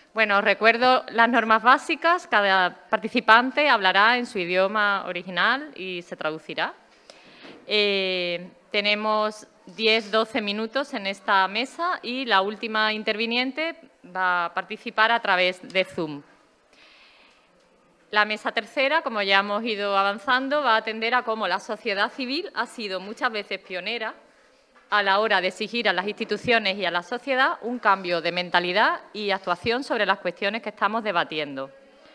Bueno, os recuerdo las normas básicas. Cada participante hablará en su idioma original y se traducirá. Tenemos 10-12 minutos en esta mesa y la última interviniente va a participar a través de Zoom. La mesa tercera, como ya hemos ido avanzando, va a atender a cómo la sociedad civil ha sido muchas veces pionera a la hora de exigir a las instituciones y a la sociedad un cambio de mentalidad y actuación sobre las cuestiones que estamos debatiendo.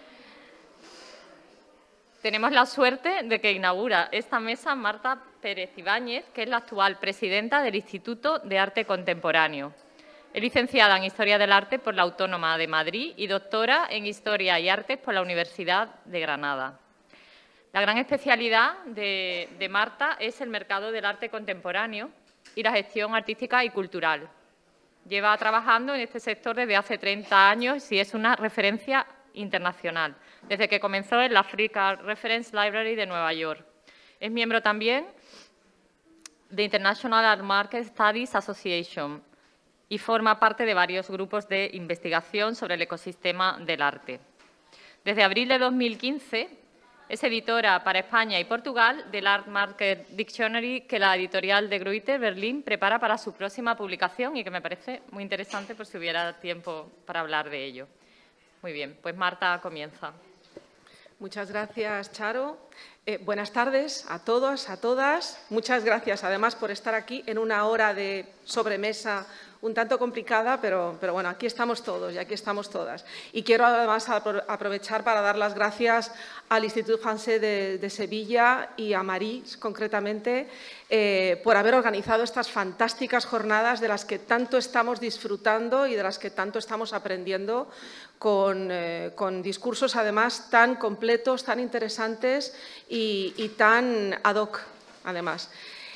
Tenemos la suerte de que inaugura esta mesa Marta Pérez Ibáñez, que es la actual presidenta del Instituto de Arte Contemporáneo. Es licenciada en Historia del Arte por la Autónoma de Madrid y doctora en Historia y Artes por la Universidad de Granada. La gran especialidad de Marta es el mercado del arte contemporáneo y la gestión artística y cultural. Lleva trabajando en este sector desde hace 30 años y es una referencia internacional, desde que comenzó en la Africa Reference Library de Nueva York. Es miembro también de International Art Market Studies Association y forma parte de varios grupos de investigación sobre el ecosistema del arte. Desde abril de 2015 es editora para España y Portugal del Art Market Dictionary que la editorial de Gruyter Berlín prepara para su próxima publicación y que me parece muy interesante por si hubiera tiempo para hablar de ello. Muy bien, pues Marta comienza. Muchas gracias, Charo. Buenas tardes a todos, a todas. Muchas gracias, además, por estar aquí en una hora de sobremesa un tanto complicada, pero bueno, aquí estamos todos y aquí estamos todas. Y quiero, además, aprovechar para dar las gracias al Institut Français de Sevilla y a Maris, concretamente, por haber organizado estas fantásticas jornadas de las que tanto estamos disfrutando y de las que tanto estamos aprendiendo, con discursos, además, tan completos, tan interesantes y tan ad hoc, además.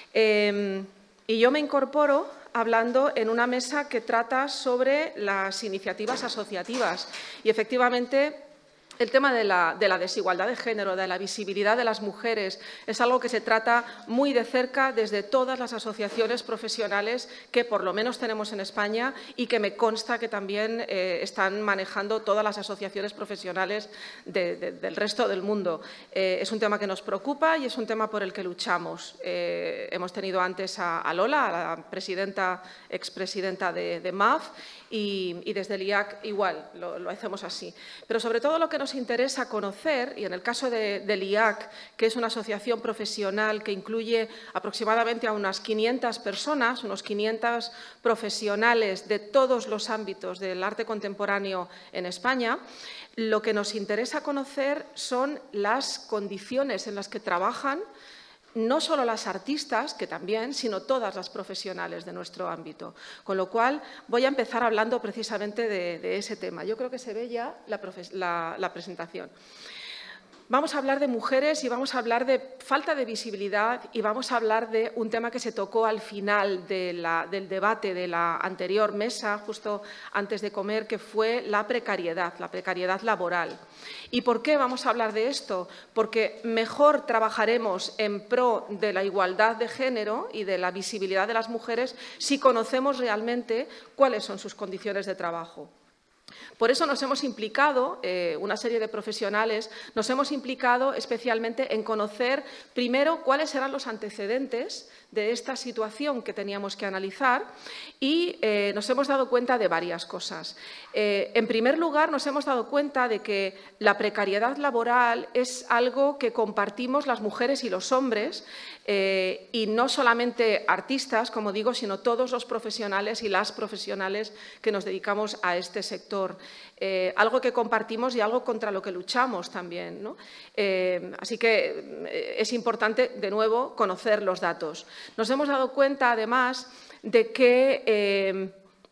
Y yo me incorporo hablando en una mesa que trata sobre las iniciativas asociativas y, efectivamente, el tema de la desigualdad de género, de la visibilidad de las mujeres, es algo que se trata muy de cerca desde todas las asociaciones profesionales que por lo menos tenemos en España y que me consta que también están manejando todas las asociaciones profesionales del resto del mundo. Es un tema que nos preocupa y es un tema por el que luchamos. Hemos tenido antes a Lola, a la expresidenta de MAF, y desde el IAC igual lo hacemos así. Pero sobre todo lo que nos interesa conocer, y en el caso del IAC, que es una asociación profesional que incluye aproximadamente a unas 500 personas, unos 500 profesionales de todos los ámbitos del arte contemporáneo en España, lo que nos interesa conocer son las condiciones en las que trabajan no solo las artistas, que también, sino todas las profesionales de nuestro ámbito. Con lo cual, voy a empezar hablando precisamente de ese tema. Yo creo que se ve ya la presentación. Vamos a hablar de mujeres y vamos a hablar de falta de visibilidad y vamos a hablar de un tema que se tocó al final del debate de la anterior mesa, justo antes de comer, que fue la precariedad laboral. ¿Y por qué vamos a hablar de esto? Porque mejor trabajaremos en pro de la igualdad de género y de la visibilidad de las mujeres si conocemos realmente cuáles son sus condiciones de trabajo. Por eso nos hemos implicado, una serie de profesionales, nos hemos implicado especialmente en conocer primero cuáles eran los antecedentes de esta situación que teníamos que analizar y nos hemos dado cuenta de varias cosas. En primer lugar, nos hemos dado cuenta de que la precariedad laboral es algo que compartimos las mujeres y los hombres, y no solamente artistas, como digo, sino todos los profesionales y las profesionales que nos dedicamos a este sector. Algo que compartimos y algo contra lo que luchamos también, ¿no? Así que es importante, de nuevo, conocer los datos. Nos hemos dado cuenta, además, de que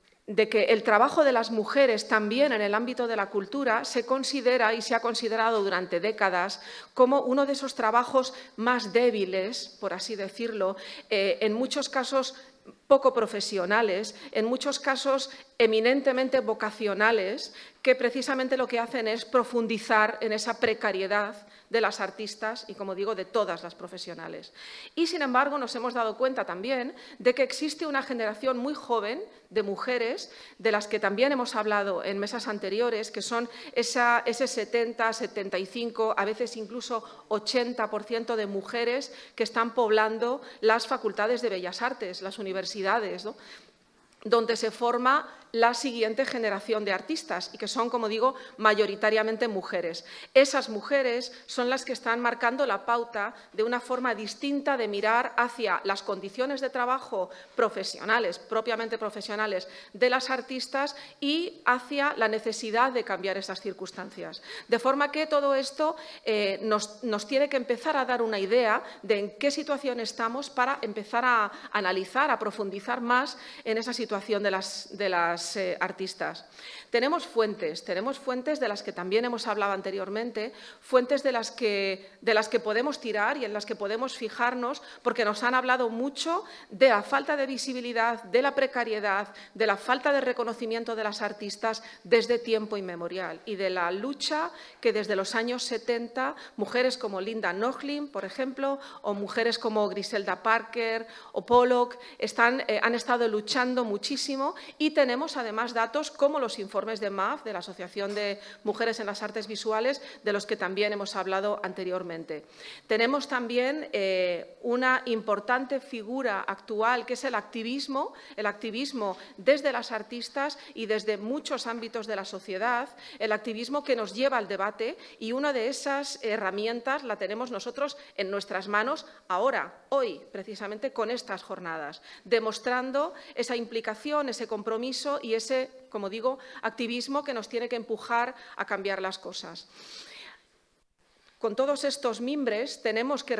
el trabajo de las mujeres también en el ámbito de la cultura se considera y se ha considerado durante décadas como uno de esos trabajos más débiles, por así decirlo, en muchos casos poco profesionales, en muchos casos eminentemente vocacionales, que precisamente lo que hacen es profundizar en esa precariedad de las artistas y, como digo, de todas las profesionales. Y, sin embargo, nos hemos dado cuenta también de que existe una generación muy joven de mujeres, de las que también hemos hablado en mesas anteriores, que son ese 70, 75, a veces incluso 80% de mujeres que están poblando las facultades de Bellas Artes, las universidades, ¿no?, donde se forma la siguiente generación de artistas y que son, como digo, mayoritariamente mujeres. Esas mujeres son las que están marcando la pauta de una forma distinta de mirar hacia las condiciones de trabajo profesionales, propiamente profesionales, de las artistas y hacia la necesidad de cambiar esas circunstancias. De forma que todo esto nos tiene que empezar a dar una idea de en qué situación estamos para empezar a analizar, a profundizar más en esa situación de las artistas. Tenemos fuentes de las que también hemos hablado anteriormente, fuentes de las que podemos tirar y en las que podemos fijarnos, porque nos han hablado mucho de la falta de visibilidad, de la precariedad, de la falta de reconocimiento de las artistas desde tiempo inmemorial y de la lucha que desde los años 70 mujeres como Linda Nochlin, por ejemplo, o mujeres como Griselda Parker o Pollock han estado luchando muchísimo, y tenemos además datos como los informes de MAF, de la Asociación de Mujeres en las Artes Visuales, de los que también hemos hablado anteriormente. Tenemos también una importante figura actual, que es el activismo desde las artistas y desde muchos ámbitos de la sociedad, el activismo que nos lleva al debate, y una de esas herramientas la tenemos nosotros en nuestras manos ahora, hoy, precisamente con estas jornadas, demostrando esa implicación, ese compromiso y ese, como digo, activismo que nos tiene que empujar a cambiar las cosas. Con todos estos mimbres tenemos que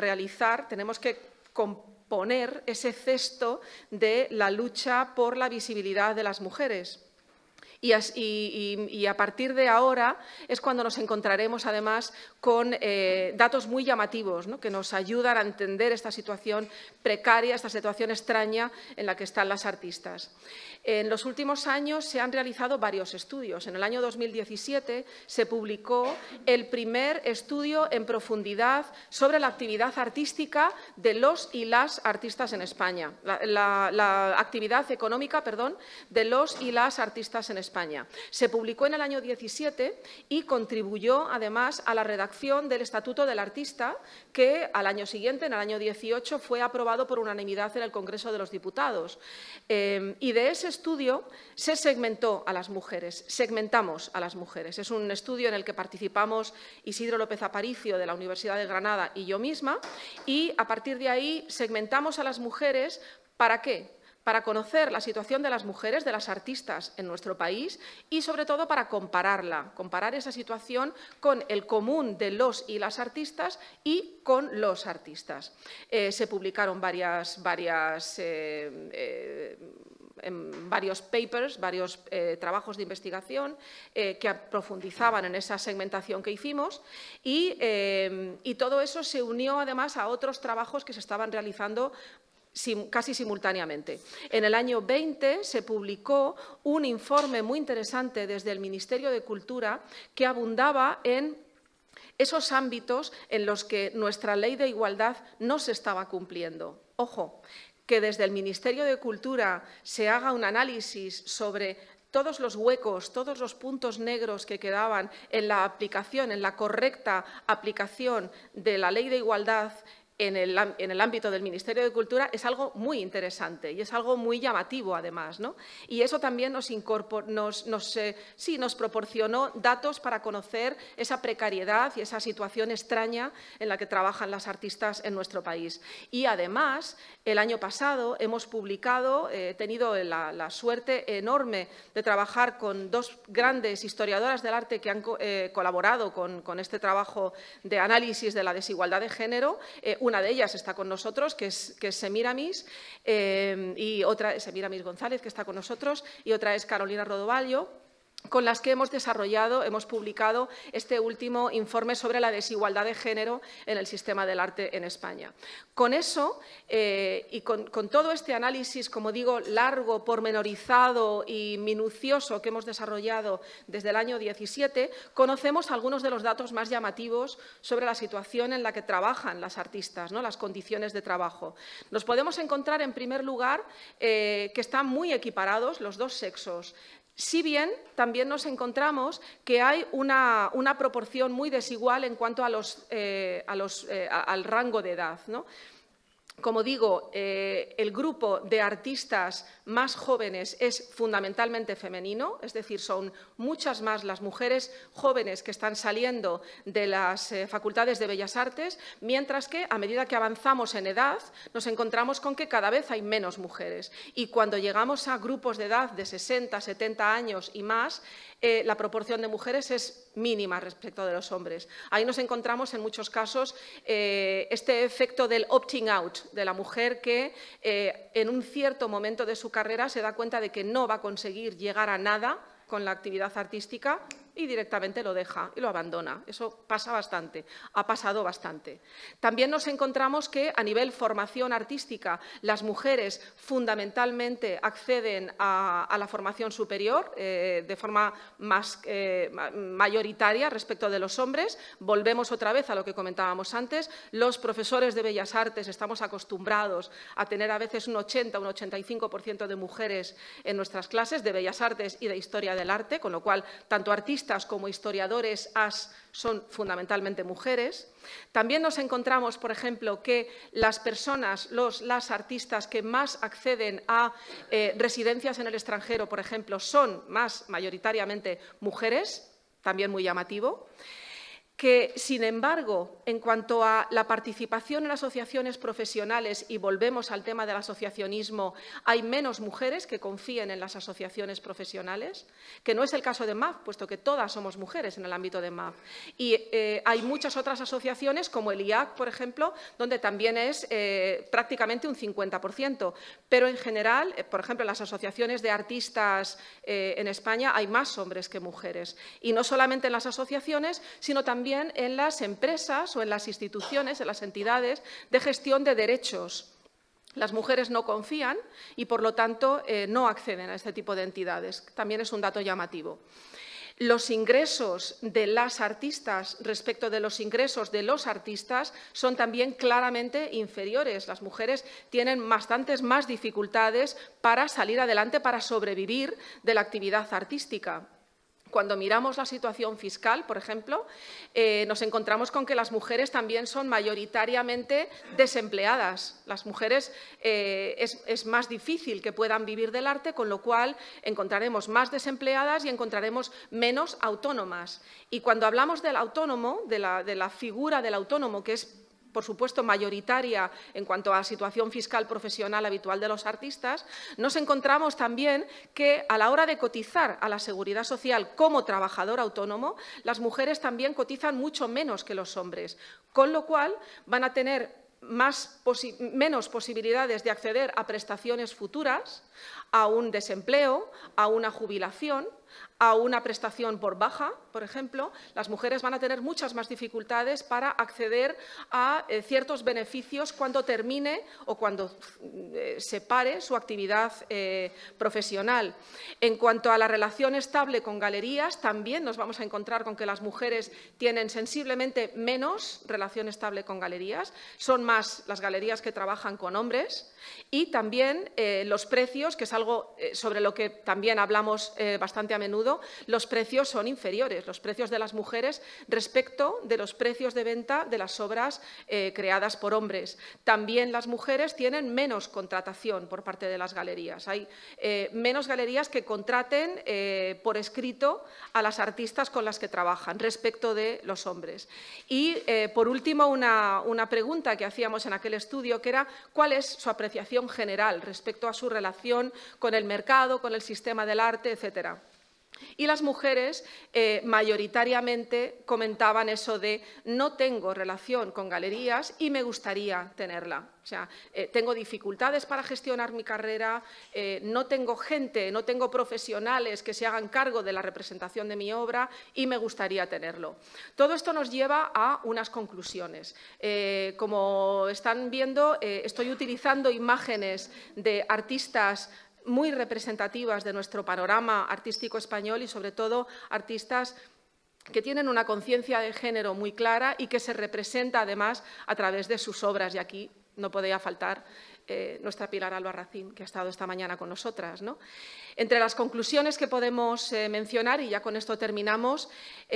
componer ese cesto de la lucha por la visibilidad de las mujeres. Y a partir de ahora es cuando nos encontraremos, además, con datos muy llamativos, ¿no?, que nos ayudan a entender esta situación precaria, esta situación extraña en la que están las artistas. En los últimos años se han realizado varios estudios. En el año 2017 se publicó el primer estudio en profundidad sobre la actividad artística de los y las artistas en España, la actividad económica, de los y las artistas en España. Se publicó en el año 17 y contribuyó, además, a la redacción del Estatuto del Artista, que al año siguiente, en el año 18, fue aprobado por unanimidad en el Congreso de los Diputados. Y de ese estudio se segmentó a las mujeres, segmentamos a las mujeres. Es un estudio en el que participamos Isidro López Aparicio, de la Universidad de Granada, y yo misma, y a partir de ahí segmentamos a las mujeres. ¿Para qué? Para conocer la situación de las mujeres, de las artistas en nuestro país, y sobre todo para comparar esa situación con el común de los y las artistas y con los artistas. Se publicaron varios papers, varios trabajos de investigación que profundizaban en esa segmentación que hicimos, y todo eso se unió además a otros trabajos que se estaban realizando casi simultáneamente. En el año 20 se publicó un informe muy interesante desde el Ministerio de Cultura que abundaba en esos ámbitos en los que nuestra ley de igualdad no se estaba cumpliendo. Ojo, que desde el Ministerio de Cultura se haga un análisis sobre todos los huecos, todos los puntos negros que quedaban en la aplicación, en la correcta aplicación de la ley de igualdad en el ámbito del Ministerio de Cultura, es algo muy interesante y es algo muy llamativo, además, ¿no? Y eso también nos proporcionó datos para conocer esa precariedad y esa situación extraña en la que trabajan las artistas en nuestro país. Y, además, el año pasado hemos publicado, he tenido la suerte enorme de trabajar con dos grandes historiadoras del arte que han colaborado con este trabajo de análisis de la desigualdad de género. Una de ellas está con nosotros, que es Semiramis, y otra es Semiramis González, que está con nosotros, y otra es Carolina Rodovallo, con las que hemos publicado este último informe sobre la desigualdad de género en el sistema del arte en España. Con eso y con todo este análisis, como digo, largo, pormenorizado y minucioso que hemos desarrollado desde el año 17, conocemos algunos de los datos más llamativos sobre la situación en la que trabajan las artistas, ¿no? Las condiciones de trabajo. Nos podemos encontrar, en primer lugar, que están muy equiparados los dos sexos. Si bien también nos encontramos que hay una proporción muy desigual en cuanto a al rango de edad, ¿no? Como digo, el grupo de artistas más jóvenes es fundamentalmente femenino, es decir, son muchas más las mujeres jóvenes que están saliendo de las facultades de Bellas Artes, mientras que a medida que avanzamos en edad nos encontramos con que cada vez hay menos mujeres. Y cuando llegamos a grupos de edad de 60, 70 años y más, la proporción de mujeres es mínima respecto de los hombres. Ahí nos encontramos en muchos casos este efecto del opting out, de la mujer que en un cierto momento de su carrera se da cuenta de que no va a conseguir llegar a nada con la actividad artística y directamente lo deja y lo abandona. Eso pasa bastante, ha pasado bastante. También nos encontramos que a nivel formación artística las mujeres fundamentalmente acceden a la formación superior de forma más mayoritaria respecto de los hombres. Volvemos otra vez a lo que comentábamos antes. Los profesores de Bellas Artes estamos acostumbrados a tener a veces un 80, un 85% de mujeres en nuestras clases de Bellas Artes y de Historia del Arte, con lo cual tanto artistas como historiadores son fundamentalmente mujeres. También nos encontramos, por ejemplo, que las las artistas que más acceden a residencias en el extranjero, por ejemplo, son más mayoritariamente mujeres, también muy llamativo. Que, sin embargo, en cuanto a la participación en asociaciones profesionales, y volvemos al tema del asociacionismo, hay menos mujeres que confíen en las asociaciones profesionales, que no es el caso de MAF, puesto que todas somos mujeres en el ámbito de MAF. Y hay muchas otras asociaciones, como el IAC, por ejemplo, donde también es prácticamente un 50%. Pero, en general, por ejemplo, en las asociaciones de artistas en España hay más hombres que mujeres. Y no solamente en las asociaciones, sino también en las empresas o en las instituciones, en las entidades de gestión de derechos. Las mujeres no confían y, por lo tanto, no acceden a este tipo de entidades. También es un dato llamativo. Los ingresos de las artistas respecto de los ingresos de los artistas son también claramente inferiores. Las mujeres tienen bastantes más dificultades para salir adelante, para sobrevivir de la actividad artística. Cuando miramos la situación fiscal, por ejemplo, nos encontramos con que las mujeres también son mayoritariamente desempleadas. Las mujeres es más difícil que puedan vivir del arte, con lo cual encontraremos más desempleadas y encontraremos menos autónomas. Y cuando hablamos del autónomo, de la figura del autónomo, que es por supuesto, mayoritaria en cuanto a la situación fiscal profesional habitual de los artistas, nos encontramos también que a la hora de cotizar a la Seguridad Social como trabajador autónomo, las mujeres también cotizan mucho menos que los hombres, con lo cual van a tener menos posibilidades de acceder a prestaciones futuras, a un desempleo, a una jubilación, a una prestación por baja, por ejemplo. Las mujeres van a tener muchas más dificultades para acceder a ciertos beneficios cuando termine o cuando se pare su actividad profesional. En cuanto a la relación estable con galerías, también nos vamos a encontrar con que las mujeres tienen sensiblemente menos relación estable con galerías, son más las galerías que trabajan con hombres, y también los precios, que es algo sobre lo que también hablamos bastante a menudo, los precios son inferiores, los precios de las mujeres respecto de los precios de venta de las obras creadas por hombres. También las mujeres tienen menos contratación por parte de las galerías. Hay menos galerías que contraten por escrito a las artistas con las que trabajan respecto de los hombres. Y, por último, una pregunta que hacíamos en aquel estudio, que era cuál es su apreciación general respecto a su relación con el mercado, con el sistema del arte, etcétera. Y las mujeres mayoritariamente comentaban eso de no tengo relación con galerías y me gustaría tenerla. O sea, tengo dificultades para gestionar mi carrera, no tengo gente, no tengo profesionales que se hagan cargo de la representación de mi obra y me gustaría tenerlo. Todo esto nos lleva a unas conclusiones. Como están viendo, estoy utilizando imágenes de artistas muy representativas de nuestro panorama artístico español y, sobre todo, artistas que tienen una conciencia de género muy clara y que se representa, además, a través de sus obras. Y aquí no podía faltar nuestra Pilar Albarracín, que ha estado esta mañana con nosotras, ¿no? Entre las conclusiones que podemos mencionar, y ya con esto terminamos,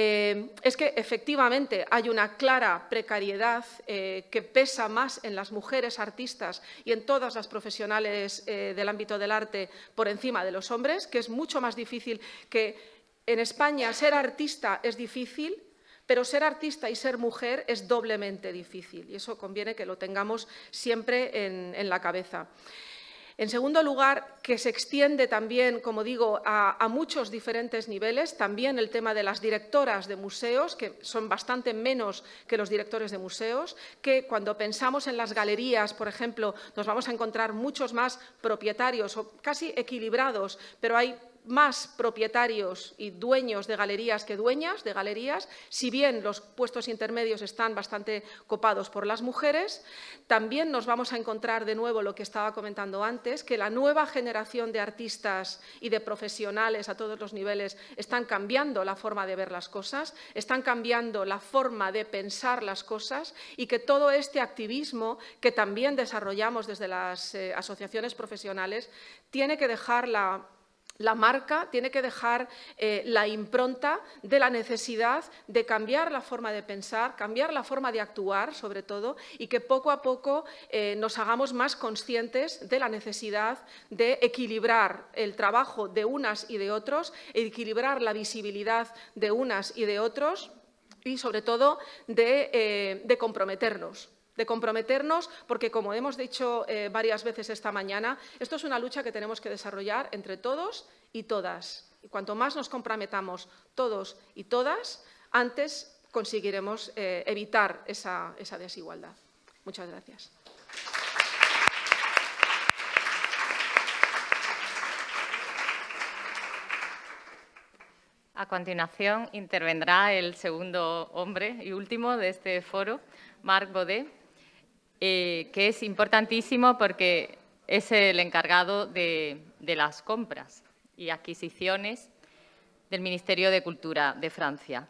es que efectivamente hay una clara precariedad que pesa más en las mujeres artistas y en todas las profesionales del ámbito del arte por encima de los hombres, que es mucho más difícil que en España ser artista es difícil, pero ser artista y ser mujer es doblemente difícil, y eso conviene que lo tengamos siempre en la cabeza. En segundo lugar, que se extiende también, como digo, a muchos diferentes niveles, también el tema de las directoras de museos, que son bastante menos que los directores de museos, que cuando pensamos en las galerías, por ejemplo, nos vamos a encontrar muchos más propietarios o casi equilibrados, pero hay más propietarios y dueños de galerías que dueñas de galerías, si bien los puestos intermedios están bastante copados por las mujeres. También nos vamos a encontrar de nuevo lo que estaba comentando antes, que la nueva generación de artistas y de profesionales a todos los niveles están cambiando la forma de ver las cosas, están cambiando la forma de pensar las cosas, y que todo este activismo que también desarrollamos desde las asociaciones profesionales tiene que dejar la marca, tiene que dejar la impronta de la necesidad de cambiar la forma de pensar, cambiar la forma de actuar, sobre todo, y que poco a poco nos hagamos más conscientes de la necesidad de equilibrar el trabajo de unas y de otros, equilibrar la visibilidad de unas y de otros y, sobre todo, de comprometernos. Porque, como hemos dicho varias veces esta mañana, esto es una lucha que tenemos que desarrollar entre todos y todas. Y cuanto más nos comprometamos todos y todas, antes conseguiremos evitar esa desigualdad. Muchas gracias. A continuación intervendrá el segundo hombre y último de este foro, Marc Baudet, que es importantísimo porque es el encargado de las compras y adquisiciones del Ministerio de Cultura de Francia.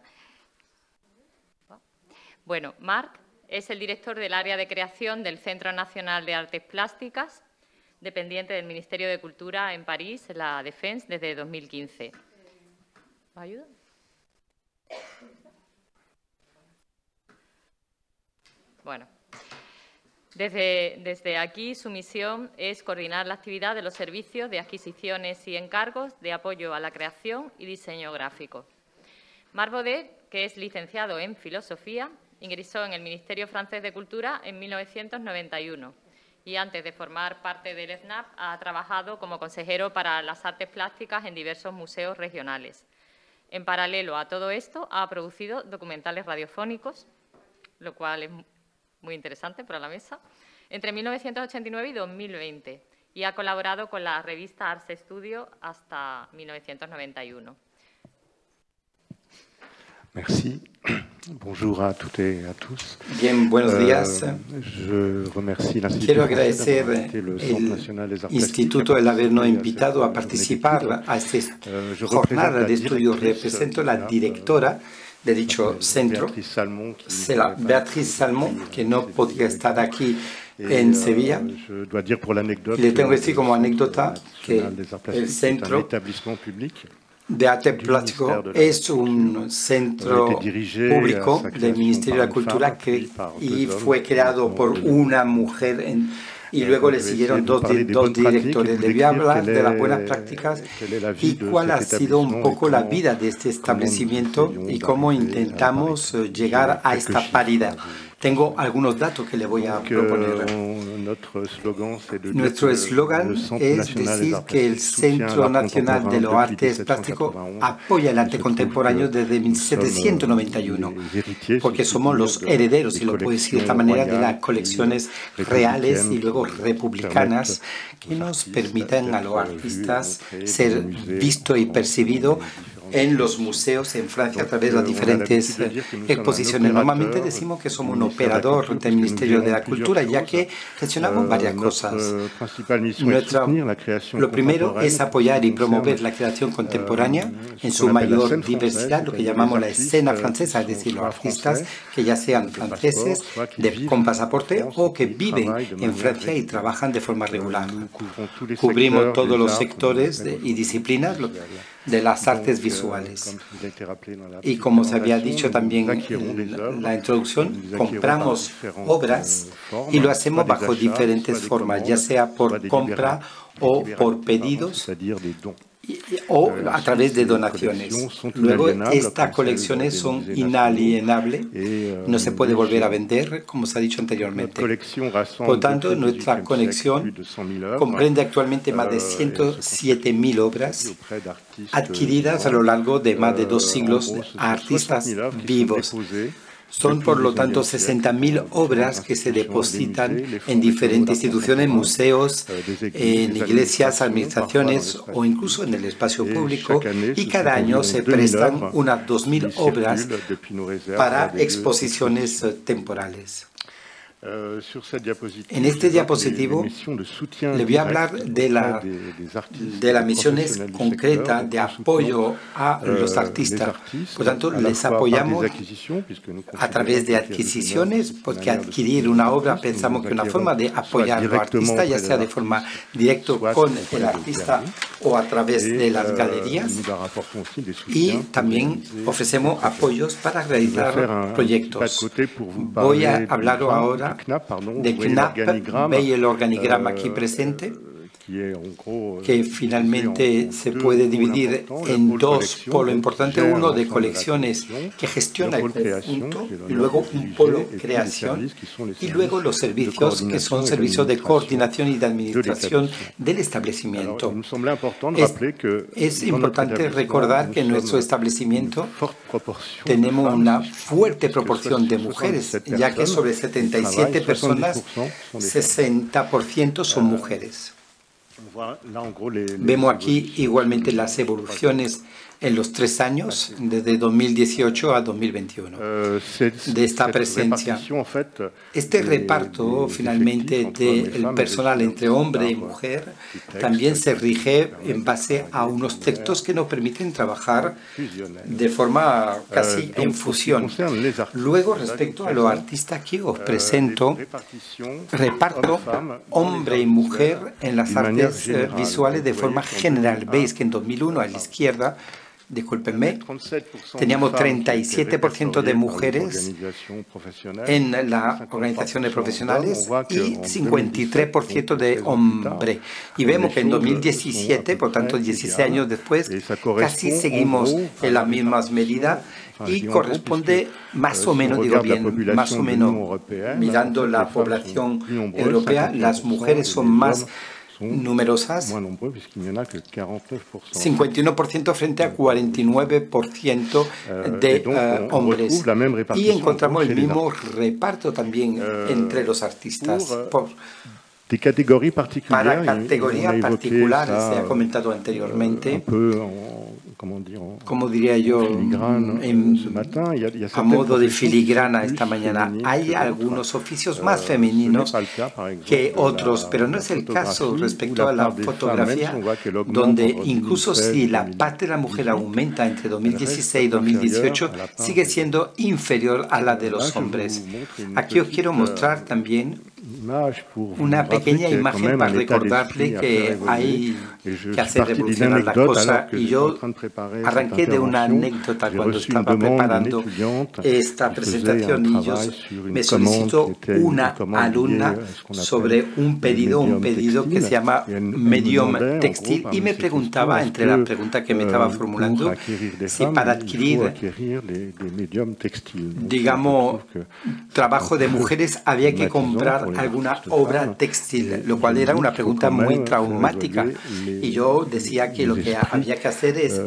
Bueno, Marc es el director del área de creación del Centro Nacional de Artes Plásticas, dependiente del Ministerio de Cultura en París, en la Défense, desde 2015. ¿Me ayuda? Bueno. Desde aquí, su misión es coordinar la actividad de los servicios de adquisiciones y encargos de apoyo a la creación y diseño gráfico. Marc Baudet, que es licenciado en Filosofía, ingresó en el Ministerio francés de Cultura en 1991 y, antes de formar parte del SNAP, ha trabajado como consejero para las artes plásticas en diversos museos regionales. En paralelo a todo esto, ha producido documentales radiofónicos, lo cual es muy interesante para la mesa, entre 1989 y 2020, y ha colaborado con la revista Ars Studio hasta 1991. Merci. Bonjour a toutes et a tous. Bien, buenos días. Quiero agradecer al Instituto el habernos invitado a participar a esta jornada de estudio. Represento a la directora de dicho centro, c'est Béatrice Salmon, que no podía estar aquí en Sevilla. Y le tengo que decir como anécdota que el Centro de Arte Plástico es un centro público del Ministerio de la Cultura y fue creado por una mujer y luego le siguieron dos directores. Le voy a hablar de las buenas prácticas y cuál ha sido un poco la vida de este establecimiento y cómo intentamos llegar a esta paridad. Tengo algunos datos que le voy a proponer. Nuestro eslogan es decir que el Centro Nacional de los Artes Plásticos apoya el arte contemporáneo desde 1791, porque somos los herederos, si lo puedo decir de esta manera, de las colecciones reales y luego republicanas que nos permiten a los artistas ser vistos y percibidos en los museos en Francia a través de las diferentes exposiciones. Normalmente decimos que somos un operador del Ministerio de la Cultura, ya que gestionamos varias cosas. Lo primero es apoyar y promover la creación contemporánea en su mayor diversidad, lo que llamamos la escena francesa, es decir, los artistas que ya sean franceses con pasaporte o que viven en Francia y trabajan de forma regular. Cubrimos todos los sectores y disciplinas de las artes visuales. Y como se había dicho también en la introducción, compramos obras y lo hacemos bajo diferentes formas, ya sea por compra o por pedidos o a través de donaciones. Luego, estas colecciones son inalienables, no se puede volver a vender, como se ha dicho anteriormente. Por tanto, nuestra colección comprende actualmente más de 107.000 obras adquiridas a lo largo de más de 2 siglos a artistas vivos. Son, por lo tanto, 60.000 obras que se depositan en diferentes instituciones, museos, en iglesias, administraciones o incluso en el espacio público, y cada año se prestan unas 2.000 obras para exposiciones temporales. En este diapositivo le voy a hablar de las misiones concretas de apoyo a los artistas. Por tanto, les apoyamos a través de adquisiciones, porque adquirir una obra pensamos que es una forma de apoyar a los artistas, ya sea de forma directa con el artista o a través de las galerías. Y también ofrecemos apoyos para realizar proyectos. Voy a hablar ahora de KNAP. Veis el organigrama aquí presente, que finalmente se puede dividir en dos polos importantes, uno de colecciones que gestiona el conjunto, y luego un polo creación, y luego los servicios que son servicios de coordinación y de administración del establecimiento. Es importante recordar que en nuestro establecimiento tenemos una fuerte proporción de mujeres, ya que sobre 77 personas, 60% son mujeres. Vemos aquí igualmente las evoluciones en los 3 años, desde 2018 a 2021, de esta presencia. Este reparto, finalmente, del personal entre hombre y mujer también se rige en base a unos textos que nos permiten trabajar de forma casi en fusión. Luego, respecto a los artistas, aquí os presento reparto hombre y mujer en las artes visuales de forma general. Veis que en 2001, a la izquierda, discúlpenme, teníamos 37% de mujeres en las organizaciones profesionales y 53% de hombres. Y vemos que en 2017, por tanto 16 años después, casi seguimos en las mismas medidas y corresponde más o menos, digo bien, más o menos, mirando la población europea, las mujeres son más numerosas, 51% frente a 49% de hombres. Y encontramos el mismo reparto también entre los artistas. Para categorías particulares, se ha comentado anteriormente, como diría yo, a modo de filigrana esta mañana, hay algunos oficios más femeninos que otros, pero no es el caso respecto a la fotografía, donde incluso si la parte de la mujer aumenta entre 2016 y 2018, sigue siendo inferior a la de los hombres. Aquí os quiero mostrar también una pequeña imagen para recordarle que hay que hacer revolucionar la cosa. Y yo arranqué de una anécdota cuando estaba preparando esta presentación y yo me solicitó una alumna sobre un pedido que se llama medium textil y me preguntaba, entre la pregunta que me estaba formulando, si para adquirir, digamos, trabajo de mujeres había que comprar alguna obra textil, lo cual era una pregunta muy traumática. Y yo decía que lo que había que hacer es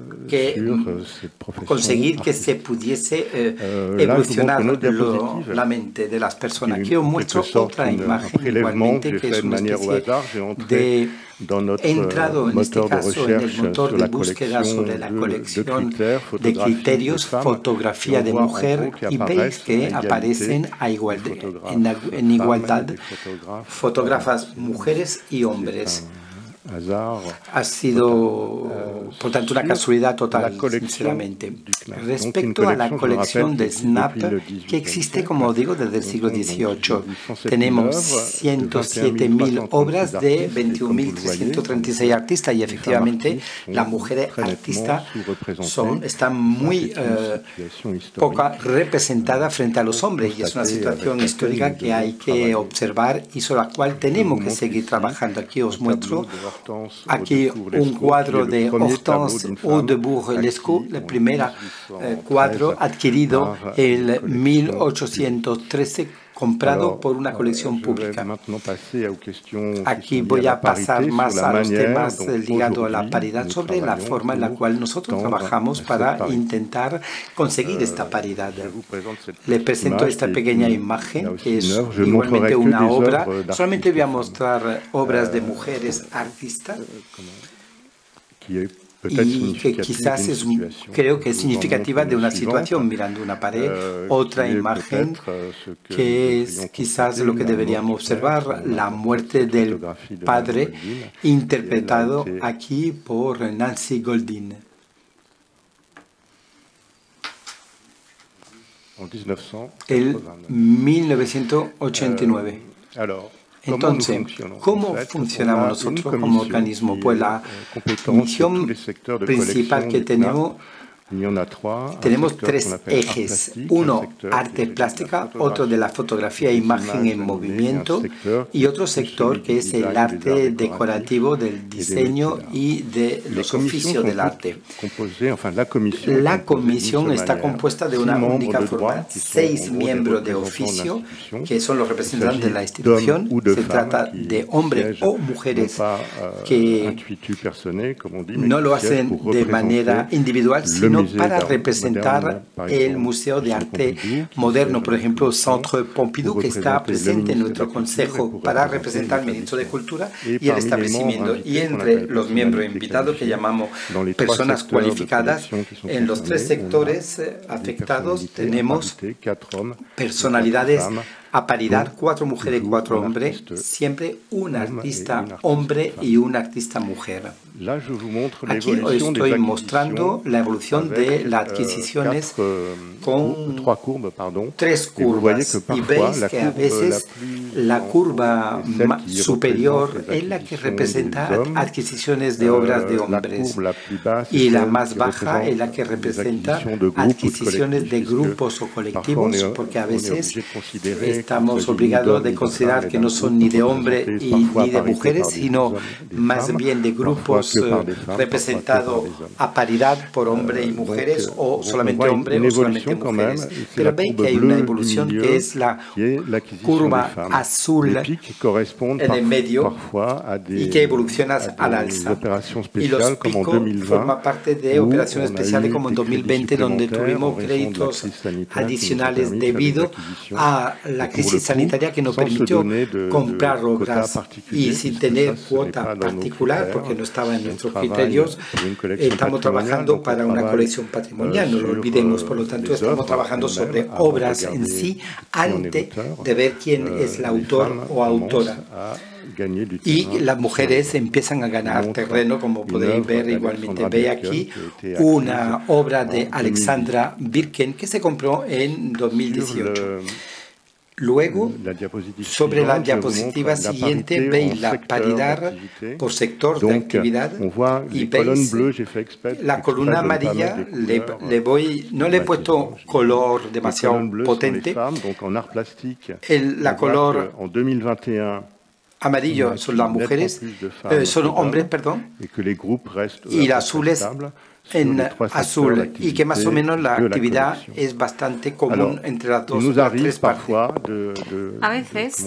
conseguir que se pudiese evolucionar la mente de las personas. Aquí os muestro otra imagen igualmente, que es una especie de entrado en este caso en el motor de búsqueda sobre la colección de criterios, fotografía de mujer, y veis que aparecen en igualdad fotógrafas mujeres y hombres. Ha sido, por tanto, una casualidad total, sinceramente. Respecto a la colección de Snap, que existe, como digo, desde el siglo XVIII, tenemos 107.000 obras de 21.336 artistas y, efectivamente, las mujeres artistas están muy poco representadas frente a los hombres, y es una situación histórica que hay que observar y sobre la cual tenemos que seguir trabajando. Aquí os muestro aquí un cuadro de Hortense Audebourg-Lescaut, el primer cuadro adquirido en 1813, comprado por una colección pública. Aquí voy a pasar más a los temas ligados a la paridad, sobre la forma en la cual nosotros trabajamos para intentar conseguir esta paridad. Les presento esta pequeña imagen, que es igualmente una obra. Solamente voy a mostrar obras de mujeres artistas, y que quizás creo que es significativa de una situación, mirando una pared. Otra imagen que es quizás lo que deberíamos observar, la muerte del padre, interpretado aquí por Nancy Goldin. En 1989. Entonces, ¿cómo funcionamos nosotros como organismo? Pues la misión principal que tenemos tres ejes. Uno, arte plástica, otro de la fotografía e imagen en movimiento, y otro sector que es el arte decorativo, del diseño y de los oficios del arte. La comisión está compuesta de una única forma, 6 miembros de oficio, que son los representantes de la institución. Se trata de hombres o mujeres que no lo hacen de manera individual, sino para representar el Museo de Arte Moderno, por ejemplo, Centre Pompidou, que está presente en nuestro consejo para representar al ministro de Cultura y el establecimiento. Y entre los miembros invitados, que llamamos personas cualificadas, en los 3 sectores afectados tenemos personalidades a paridad, 4 mujeres y 4 hombres, siempre un artista hombre y una artista mujer. Aquí os estoy mostrando la evolución de las adquisiciones con 3 curvas, y veis que a veces la curva superior es la que representa adquisiciones de obras de hombres y la más baja es la que representa adquisiciones de grupos o colectivos, porque a veces estamos obligados de considerar que no son ni de hombres ni de mujeres, sino más bien de grupos representados a paridad por hombres y mujeres, o solamente hombres o solamente mujeres. Pero veis que hay una evolución que es la curva azul en el medio y que evoluciona al alza. Y los picos forman parte de operaciones especiales como en 2020, donde tuvimos créditos adicionales debido a la crisis sanitaria que nos permitió comprar obras y sin tener cuota particular, porque no estaba en nuestros criterios. Estamos trabajando para una colección patrimonial, no lo olvidemos. Por lo tanto, estamos trabajando sobre obras en sí antes de ver quién es el autor o autora. Y las mujeres empiezan a ganar terreno, como podéis ver igualmente. Ve aquí una obra de Alexandra Birken que se compró en 2018. Luego, sobre la diapositiva siguiente, veis la paridad por sector de actividad y veis la columna amarilla. No le he puesto color demasiado potente. La color amarillo son las mujeres, son hombres, perdón, y las azules en azul, y que más o menos la actividad es bastante común entre las tres partes. A veces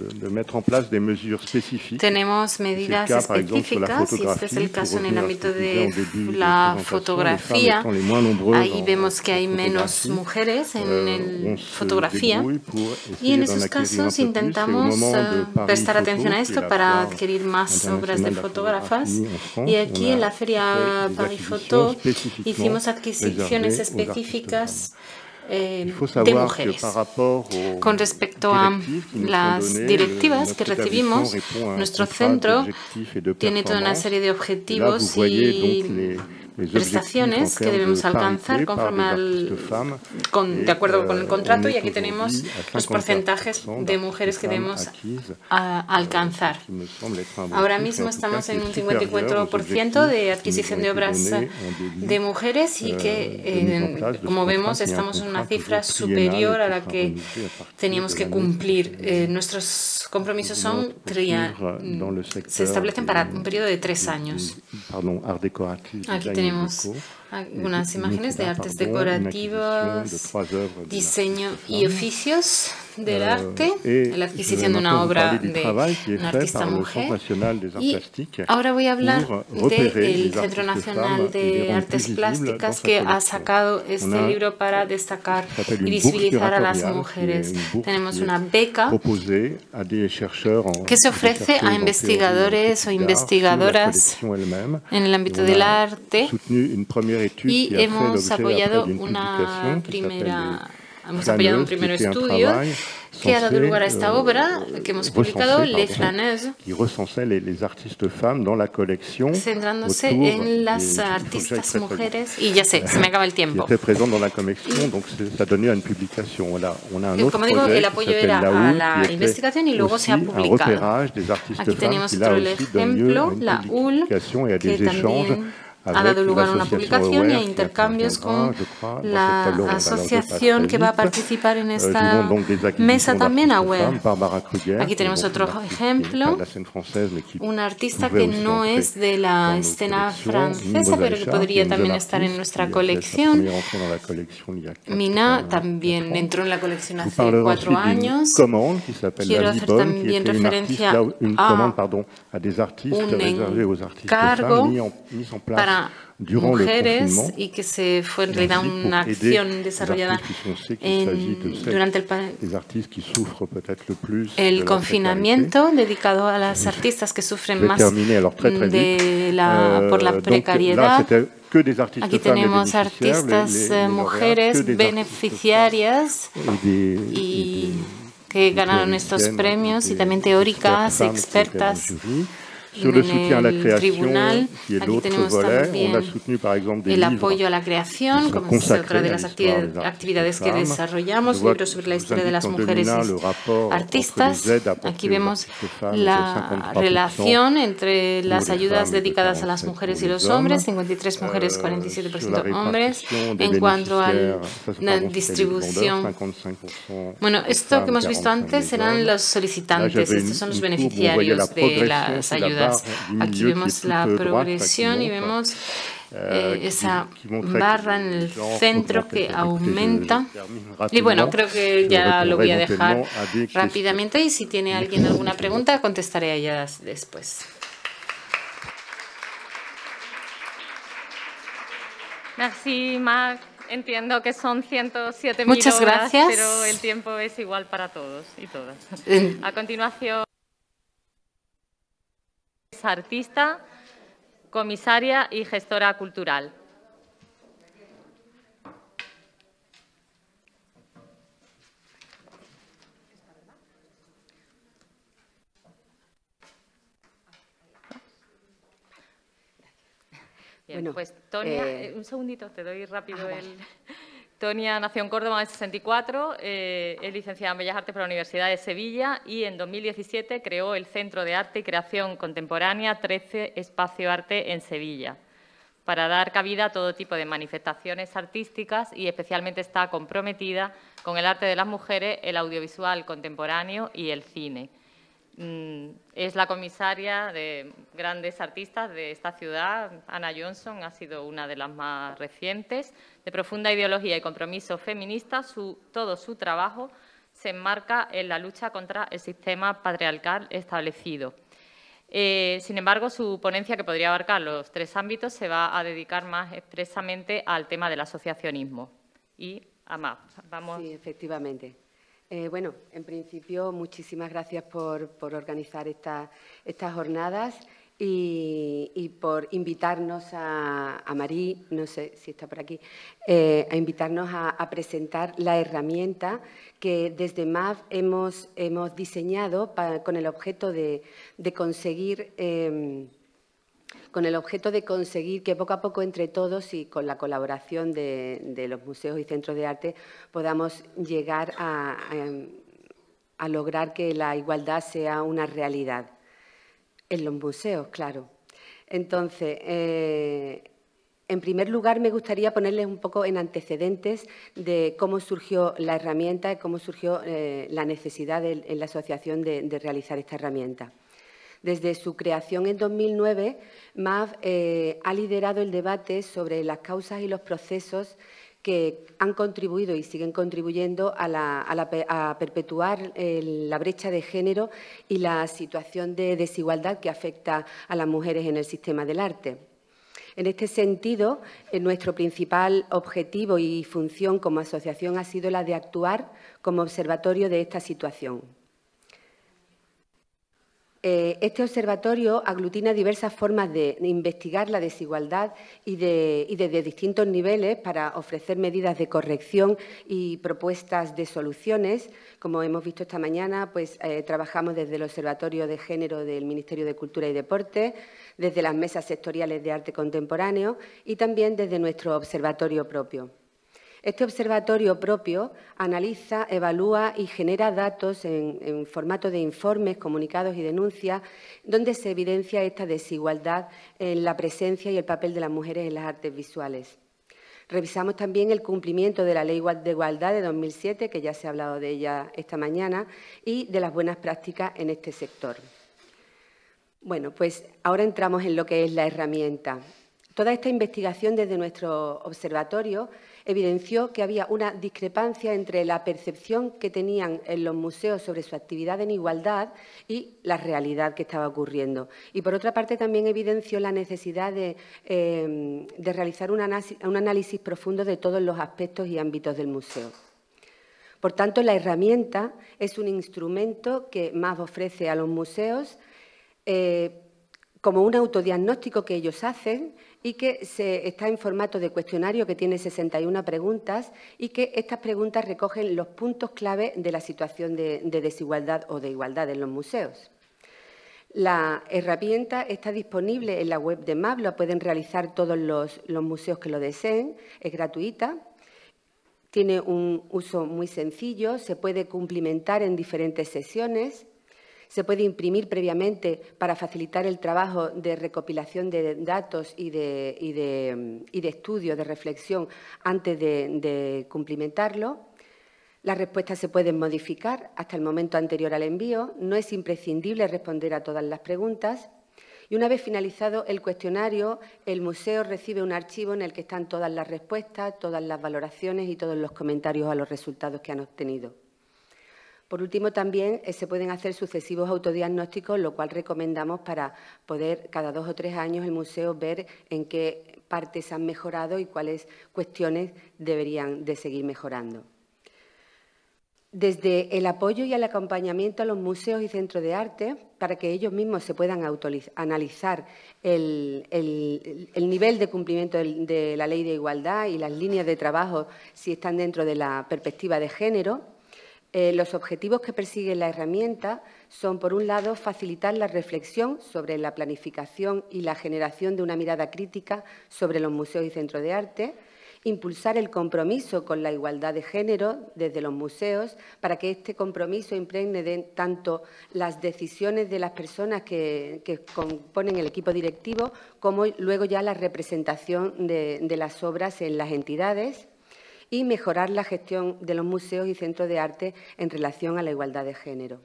tenemos medidas específicas, y este es el caso en el ámbito de la fotografía. Ahí vemos que hay menos mujeres en fotografía, y en esos casos intentamos prestar atención a esto para adquirir más obras de fotógrafas. Y aquí en la feria Paris Photo hicimos adquisiciones específicas de mujeres. Con respecto a las directivas que recibimos, nuestro centro tiene toda una serie de objetivos y prestaciones que debemos alcanzar de acuerdo con el contrato, y aquí tenemos los porcentajes de mujeres que debemos alcanzar. Ahora mismo estamos en un 54% de adquisición de obras de mujeres, y que, como vemos, estamos en una cifra superior a la que teníamos que cumplir. Nuestros compromisos se establecen para un periodo de 3 años. Aquí tenemos algunas imágenes de artes decorativas, diseño y oficios del arte, la adquisición de una obra de una artista mujer. Y ahora voy a hablar del Centro Nacional de Artes Plásticas, que ha sacado este libro para destacar y visibilizar a las mujeres. Tenemos una beca que se ofrece a investigadores o investigadoras en el ámbito del arte, y hemos apoyado un primer estudio que ha dado lugar a esta obra que hemos publicado, Les Flâneuses, centrándose en las artistas mujeres. Y ya sé, se me acaba el tiempo. Como digo, el apoyo era a la investigación y luego se ha publicado. Aquí tenemos otro ejemplo, la UL, que también ha dado lugar a una publicación y a intercambios con la asociación que va a participar en esta mesa también, AWARE. Aquí tenemos otro ejemplo, una artista que no es de la escena francesa, pero que podría también estar en nuestra colección. Mina también entró en la colección hace 4 años. Quiero hacer también referencia a un encargo para mujeres, y que fue en realidad una acción desarrollada durante el confinamiento, dedicado a las artistas que sufren más por la precariedad. Aquí tenemos artistas mujeres beneficiarias y que ganaron estos premios, y también teóricas, expertas en el tribunal. Aquí tenemos también el apoyo a la creación, como es otra de las actividades que desarrollamos, libros sobre la historia de las mujeres artistas. Aquí vemos la relación entre las ayudas dedicadas a las mujeres y los hombres, 53 mujeres, 47% hombres. En cuanto a la distribución, bueno, esto que hemos visto antes eran los solicitantes, estos son los beneficiarios de las ayudas. Aquí vemos la progresión y vemos esa barra en el centro que aumenta. Y bueno, creo que ya lo voy a dejar rápidamente, y si tiene alguien alguna pregunta, contestaré a ellas después. Merci, Marc. Entiendo que son 107.000 Muchas gracias. obras, pero el tiempo es igual para todos y todas. A continuación, es artista, comisaria y gestora cultural. Bien, bueno, pues Tonia, un segundito, te doy rápido el... Tonia nació en Córdoba en el 64, es licenciada en Bellas Artes por la Universidad de Sevilla y en 2017 creó el Centro de Arte y Creación Contemporánea 13 Espacio Arte en Sevilla, para dar cabida a todo tipo de manifestaciones artísticas y especialmente está comprometida con el arte de las mujeres, el audiovisual contemporáneo y el cine. Es la comisaria de grandes artistas de esta ciudad. Ana Johnson ha sido una de las más recientes. De profunda ideología y compromiso feminista, todo su trabajo se enmarca en la lucha contra el sistema patriarcal establecido. Sin embargo, su ponencia, que podría abarcar los 3 ámbitos, se va a dedicar más expresamente al tema del asociacionismo. Y, Amá, vamos. Sí, efectivamente. Bueno, en principio, muchísimas gracias por organizar estas jornadas y por invitarnos a Marí, no sé si está por aquí, a invitarnos a presentar la herramienta que desde MAV hemos diseñado con el objeto de conseguir que poco a poco entre todos y con la colaboración de los museos y centros de arte podamos llegar a lograr que la igualdad sea una realidad. En los museos, claro. Entonces, en primer lugar, me gustaría ponerles un poco en antecedentes de cómo surgió la herramienta y cómo surgió la necesidad en la asociación de realizar esta herramienta. Desde su creación en 2009, MAV ha liderado el debate sobre las causas y los procesos que han contribuido y siguen contribuyendo a perpetuar la brecha de género y la situación de desigualdad que afecta a las mujeres en el sistema del arte. En este sentido, nuestro principal objetivo y función como asociación ha sido la de actuar como observatorio de esta situación. Este observatorio aglutina diversas formas de investigar la desigualdad y desde distintos niveles para ofrecer medidas de corrección y propuestas de soluciones. Como hemos visto esta mañana, pues trabajamos desde el Observatorio de Género del Ministerio de Cultura y Deporte, desde las mesas sectoriales de arte contemporáneo y también desde nuestro observatorio propio. Este observatorio propio analiza, evalúa y genera datos en formato de informes, comunicados y denuncias, donde se evidencia esta desigualdad en la presencia y el papel de las mujeres en las artes visuales. Revisamos también el cumplimiento de la Ley de Igualdad de 2007, que ya se ha hablado de ella esta mañana, y de las buenas prácticas en este sector. Bueno, pues ahora entramos en lo que es la herramienta. Toda esta investigación desde nuestro observatorio evidenció que había una discrepancia entre la percepción que tenían en los museos sobre su actividad en igualdad y la realidad que estaba ocurriendo. Y, por otra parte, también evidenció la necesidad de realizar un análisis profundo de todos los aspectos y ámbitos del museo. Por tanto, la herramienta es un instrumento que MAV ofrece a los museos como un autodiagnóstico que ellos hacen y que está en formato de cuestionario que tiene 61 preguntas y que estas preguntas recogen los puntos clave de la situación de desigualdad o de igualdad en los museos. La herramienta está disponible en la web de MAV, la pueden realizar todos los museos que lo deseen, es gratuita, tiene un uso muy sencillo, se puede cumplimentar en diferentes sesiones. Se puede imprimir previamente para facilitar el trabajo de recopilación de datos y de estudio, de reflexión, antes de cumplimentarlo. Las respuestas se pueden modificar hasta el momento anterior al envío. No es imprescindible responder a todas las preguntas. Y una vez finalizado el cuestionario, el museo recibe un archivo en el que están todas las respuestas, todas las valoraciones y todos los comentarios a los resultados que han obtenido. Por último, también se pueden hacer sucesivos autodiagnósticos, lo cual recomendamos para poder, cada 2 o 3 años, el museo ver en qué partes han mejorado y cuáles cuestiones deberían de seguir mejorando. Desde el apoyo y el acompañamiento a los museos y centros de arte, para que ellos mismos se puedan analizar el nivel de cumplimiento de la Ley de Igualdad y las líneas de trabajo, si están dentro de la perspectiva de género. Los objetivos que persigue la herramienta son, por un lado, facilitar la reflexión sobre la planificación y la generación de una mirada crítica sobre los museos y centros de arte impulsar el compromiso con la igualdad de género desde los museos para que este compromiso impregne tanto las decisiones de las personas que componen el equipo directivo como luego ya la representación de las obras en las entidades, y mejorar la gestión de los museos y centros de arte en relación a la igualdad de género.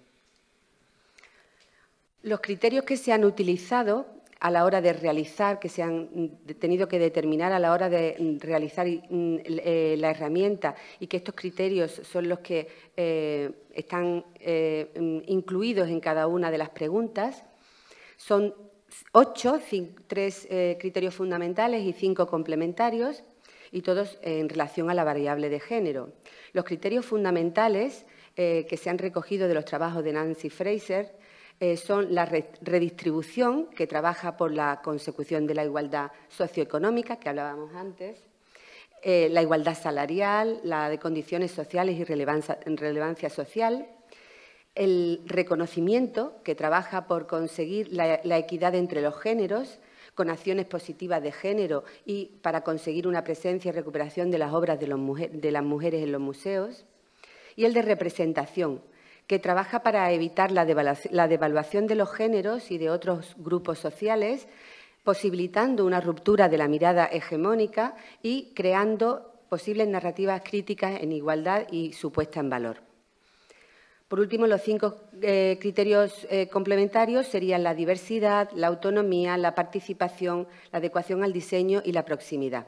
Los criterios que se han utilizado a la hora de realizar, que se han tenido que determinar a la hora de realizar la herramienta, y que estos criterios son los que están incluidos en cada una de las preguntas, son 8, 3 criterios fundamentales y 5 complementarios, y todos en relación a la variable de género. Los criterios fundamentales que se han recogido de los trabajos de Nancy Fraser son la redistribución, que trabaja por la consecución de la igualdad socioeconómica, que hablábamos antes, la igualdad salarial, la de condiciones sociales y relevancia social, el reconocimiento, que trabaja por conseguir la equidad entre los géneros, con acciones positivas de género y para conseguir una presencia y recuperación de las obras de las mujeres en los museos, y el de representación, que trabaja para evitar la devaluación de los géneros y de otros grupos sociales, posibilitando una ruptura de la mirada hegemónica y creando posibles narrativas críticas en igualdad y su puesta en valor. Por último, los 5 criterios complementarios serían la diversidad, la autonomía, la participación, la adecuación al diseño y la proximidad.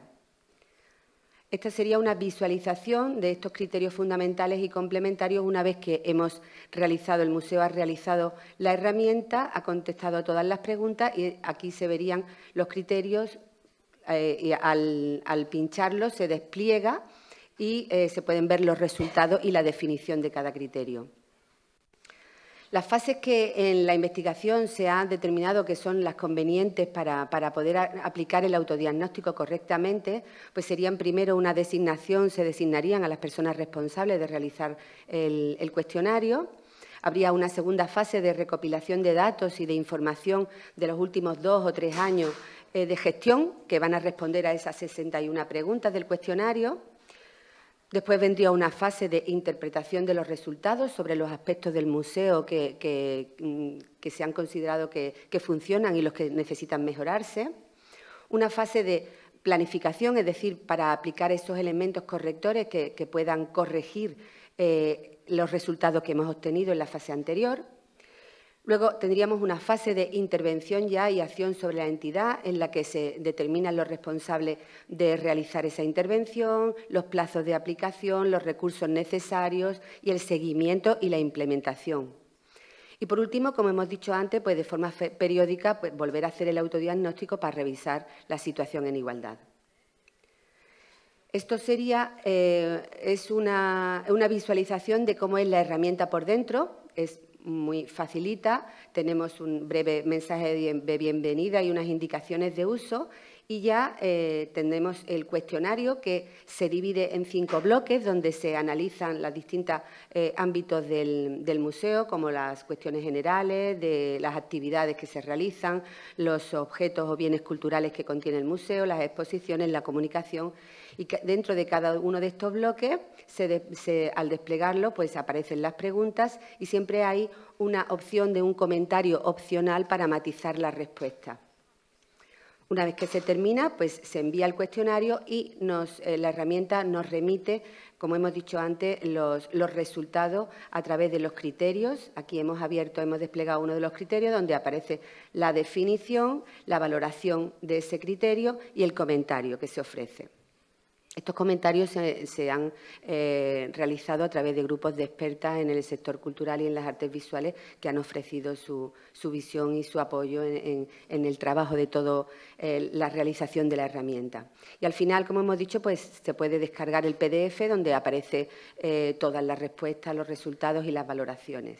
Esta sería una visualización de estos criterios fundamentales y complementarios una vez que el museo ha realizado la herramienta, ha contestado a todas las preguntas, y aquí se verían los criterios, y al pincharlos se despliega y se pueden ver los resultados y la definición de cada criterio. Las fases que en la investigación se han determinado que son las convenientes para poder aplicar el autodiagnóstico correctamente, pues serían primero una designación, se designarían a las personas responsables de realizar el cuestionario. Habría una segunda fase de recopilación de datos y de información de los últimos 2 o 3 años de gestión, que van a responder a esas 61 preguntas del cuestionario. Después vendría una fase de interpretación de los resultados sobre los aspectos del museo que se han considerado que funcionan y los que necesitan mejorarse. Una fase de planificación, es decir, para aplicar esos elementos correctores que puedan corregir los resultados que hemos obtenido en la fase anterior. Luego tendríamos una fase de intervención ya y acción sobre la entidad, en la que se determinan los responsables de realizar esa intervención, los plazos de aplicación, los recursos necesarios y el seguimiento y la implementación. Y por último, como hemos dicho antes, pues de forma periódica, pues volver a hacer el autodiagnóstico para revisar la situación en igualdad. Esto sería es una visualización de cómo es la herramienta por dentro. Es muy facilita, tenemos un breve mensaje de bienvenida y unas indicaciones de uso, y ya tenemos el cuestionario, que se divide en 5 bloques donde se analizan los distintos ámbitos del museo, como las cuestiones generales, de las actividades que se realizan, los objetos o bienes culturales que contiene el museo, las exposiciones, la comunicación. Y dentro de cada uno de estos bloques, al desplegarlo, pues aparecen las preguntas, y siempre hay una opción de un comentario opcional para matizar la respuesta. Una vez que se termina, pues se envía el cuestionario y la herramienta nos remite, como hemos dicho antes, los resultados a través de los criterios. Aquí hemos desplegado uno de los criterios donde aparece la definición, la valoración de ese criterio y el comentario que se ofrece. Estos comentarios se han realizado a través de grupos de expertas en el sector cultural y en las artes visuales, que han ofrecido su visión y su apoyo en el trabajo de toda la realización de la herramienta. Y al final, como hemos dicho, pues se puede descargar el PDF donde aparece todas las respuestas, los resultados y las valoraciones.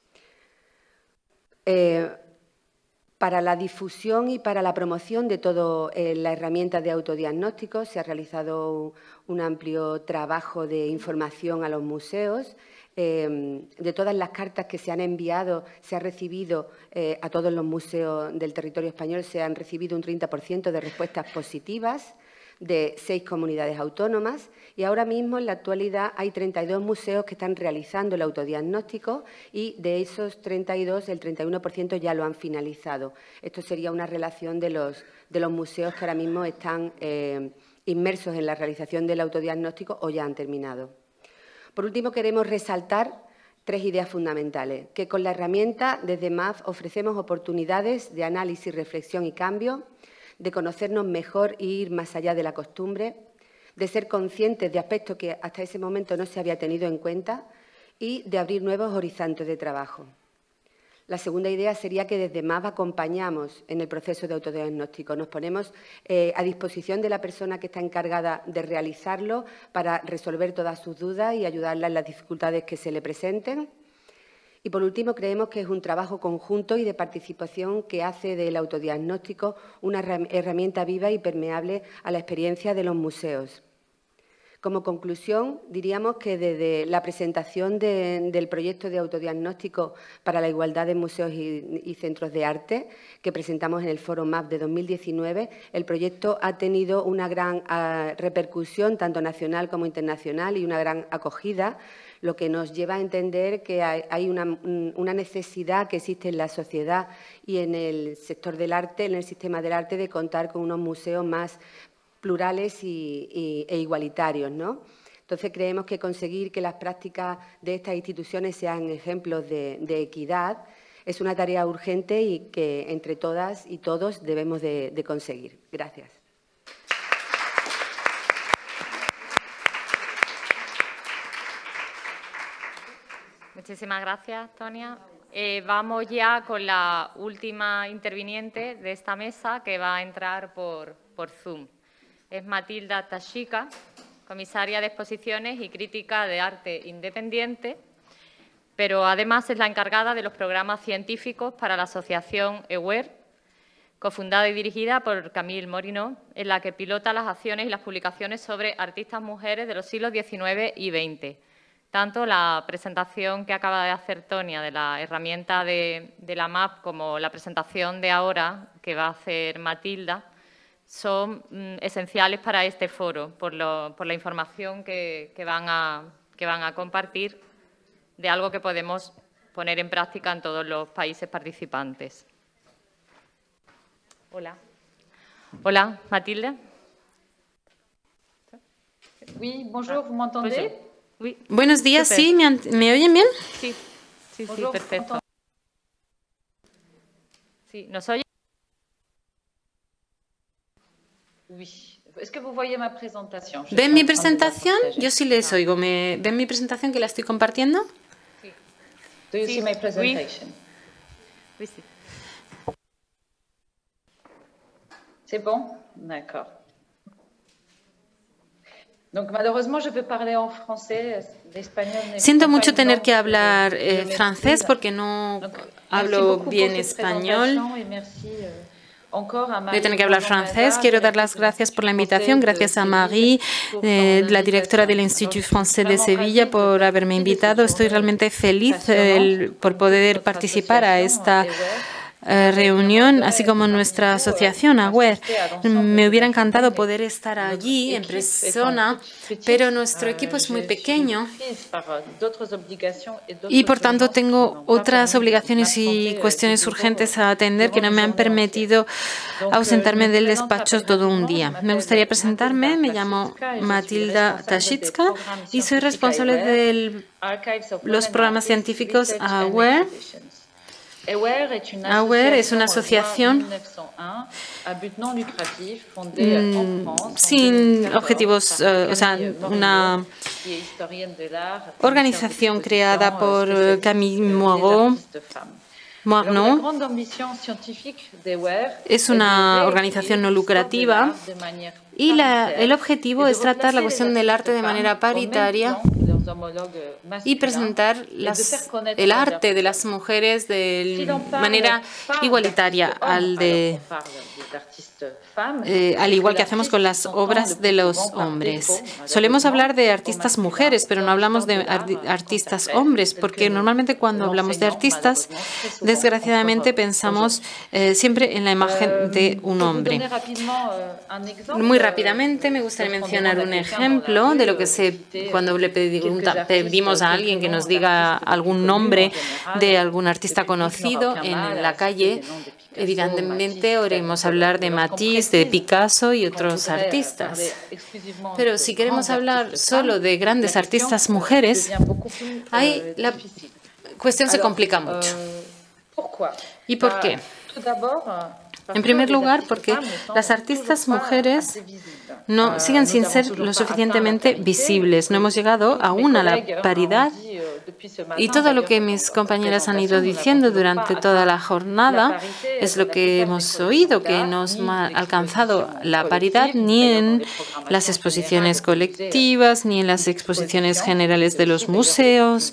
Para la difusión y para la promoción de toda la herramienta de autodiagnóstico se ha realizado un amplio trabajo de información a los museos. De todas las cartas que se han enviado, se ha recibido a todos los museos del territorio español, se han recibido un 30% de respuestas positivas. de 6 comunidades autónomas y ahora mismo, en la actualidad, hay 32 museos que están realizando el autodiagnóstico y de esos 32, el 31% ya lo han finalizado. Esto sería una relación de los museos que ahora mismo están inmersos en la realización del autodiagnóstico o ya han terminado. Por último, queremos resaltar 3 ideas fundamentales, que con la herramienta desde MAF ofrecemos oportunidades de análisis, reflexión y cambio, de conocernos mejor e ir más allá de la costumbre, de ser conscientes de aspectos que hasta ese momento no se había tenido en cuenta y de abrir nuevos horizontes de trabajo. La segunda idea sería que desde MAF acompañamos en el proceso de autodiagnóstico. Nos ponemos a disposición de la persona que está encargada de realizarlo para resolver todas sus dudas y ayudarla en las dificultades que se le presenten. Y, por último, creemos que es un trabajo conjunto y de participación que hace del autodiagnóstico una herramienta viva y permeable a la experiencia de los museos. Como conclusión, diríamos que desde la presentación del proyecto de autodiagnóstico para la igualdad de museos y centros de arte que presentamos en el Foro MAF de 2019, el proyecto ha tenido una gran repercusión, tanto nacional como internacional, y una gran acogida, lo que nos lleva a entender que hay una necesidad que existe en la sociedad y en el sector del arte, en el sistema del arte, de contar con unos museos más plurales e igualitarios, ¿no? Entonces, creemos que conseguir que las prácticas de estas instituciones sean ejemplos de equidad es una tarea urgente y que entre todas y todos debemos de conseguir. Gracias. Muchísimas gracias, Tonia. Vamos ya con la última interviniente de esta mesa, que va a entrar por Zoom. Es Matilda Tashica, comisaria de exposiciones y crítica de arte independiente, pero además es la encargada de los programas científicos para la asociación EWER, cofundada y dirigida por Camille Morinot, en la que pilota las acciones y las publicaciones sobre artistas mujeres de los siglos XIX y XX. Tanto la presentación que acaba de hacer Tonia de la herramienta de la MAP como la presentación de ahora que va a hacer Matilda son esenciales para este foro, por la información que van a compartir de algo que podemos poner en práctica en todos los países participantes. Hola. Hola, Matilde. Oui, bonjour, ¿vous m'entendez? Oui. Buenos días, Super. ¿sí? ¿Me oyen bien? Sí, Bonjour, perfecto. Sí, ¿nos oye? Oui. Est-ce que vous voyez ma présentation? ¿Ven mi presentación? Yo sí les oigo. ¿Ven mi presentación que la estoy compartiendo? Sí. Do you see my presentation? Oui, sí. C'est bon? D'accord. Donc, malheureusement, je peux parler en français, l'espagnol. Siento mucho tener que hablar francés porque no hablo bien español. Voy a tener que hablar francés. Quiero dar las gracias por la invitación. Gracias a Marie, la directora del Institut Français de Sevilla, por haberme invitado. Estoy realmente feliz por poder participar a esta reunión, así como nuestra asociación, AWER. Me hubiera encantado poder estar allí en persona, pero nuestro equipo es muy pequeño y, por tanto, tengo otras obligaciones y cuestiones urgentes a atender que no me han permitido ausentarme del despacho todo un día. Me gustaría presentarme. Me llamo Matilda Tashica y soy responsable de los programas científicos AWER. AWER es una asociación sin objetivos, una organización creada por Camille Morinot. Es una organización no lucrativa y el objetivo es tratar la cuestión del arte de manera paritaria y presentar el arte de las mujeres de manera igualitaria al igual que hacemos con las obras de los hombres. Solemos hablar de artistas mujeres, pero no hablamos de artistas hombres, porque normalmente cuando hablamos de artistas, desgraciadamente pensamos siempre en la imagen de un hombre. Muy rápidamente me gustaría mencionar un ejemplo de lo que cuando le pedimos a alguien que nos diga algún nombre de algún artista conocido en la calle. Evidentemente, oiremos hablar de Matisse, de Picasso y otros artistas. Pero si queremos hablar solo de grandes artistas mujeres, ahí la cuestión se complica mucho. ¿Y por qué? En primer lugar, porque las artistas mujeres siguen sin ser lo suficientemente visibles. No hemos llegado aún a la paridad. Y todo lo que mis compañeras han ido diciendo durante toda la jornada es lo que hemos oído, que no hemos alcanzado la paridad ni en las exposiciones colectivas, ni en las exposiciones generales de los museos.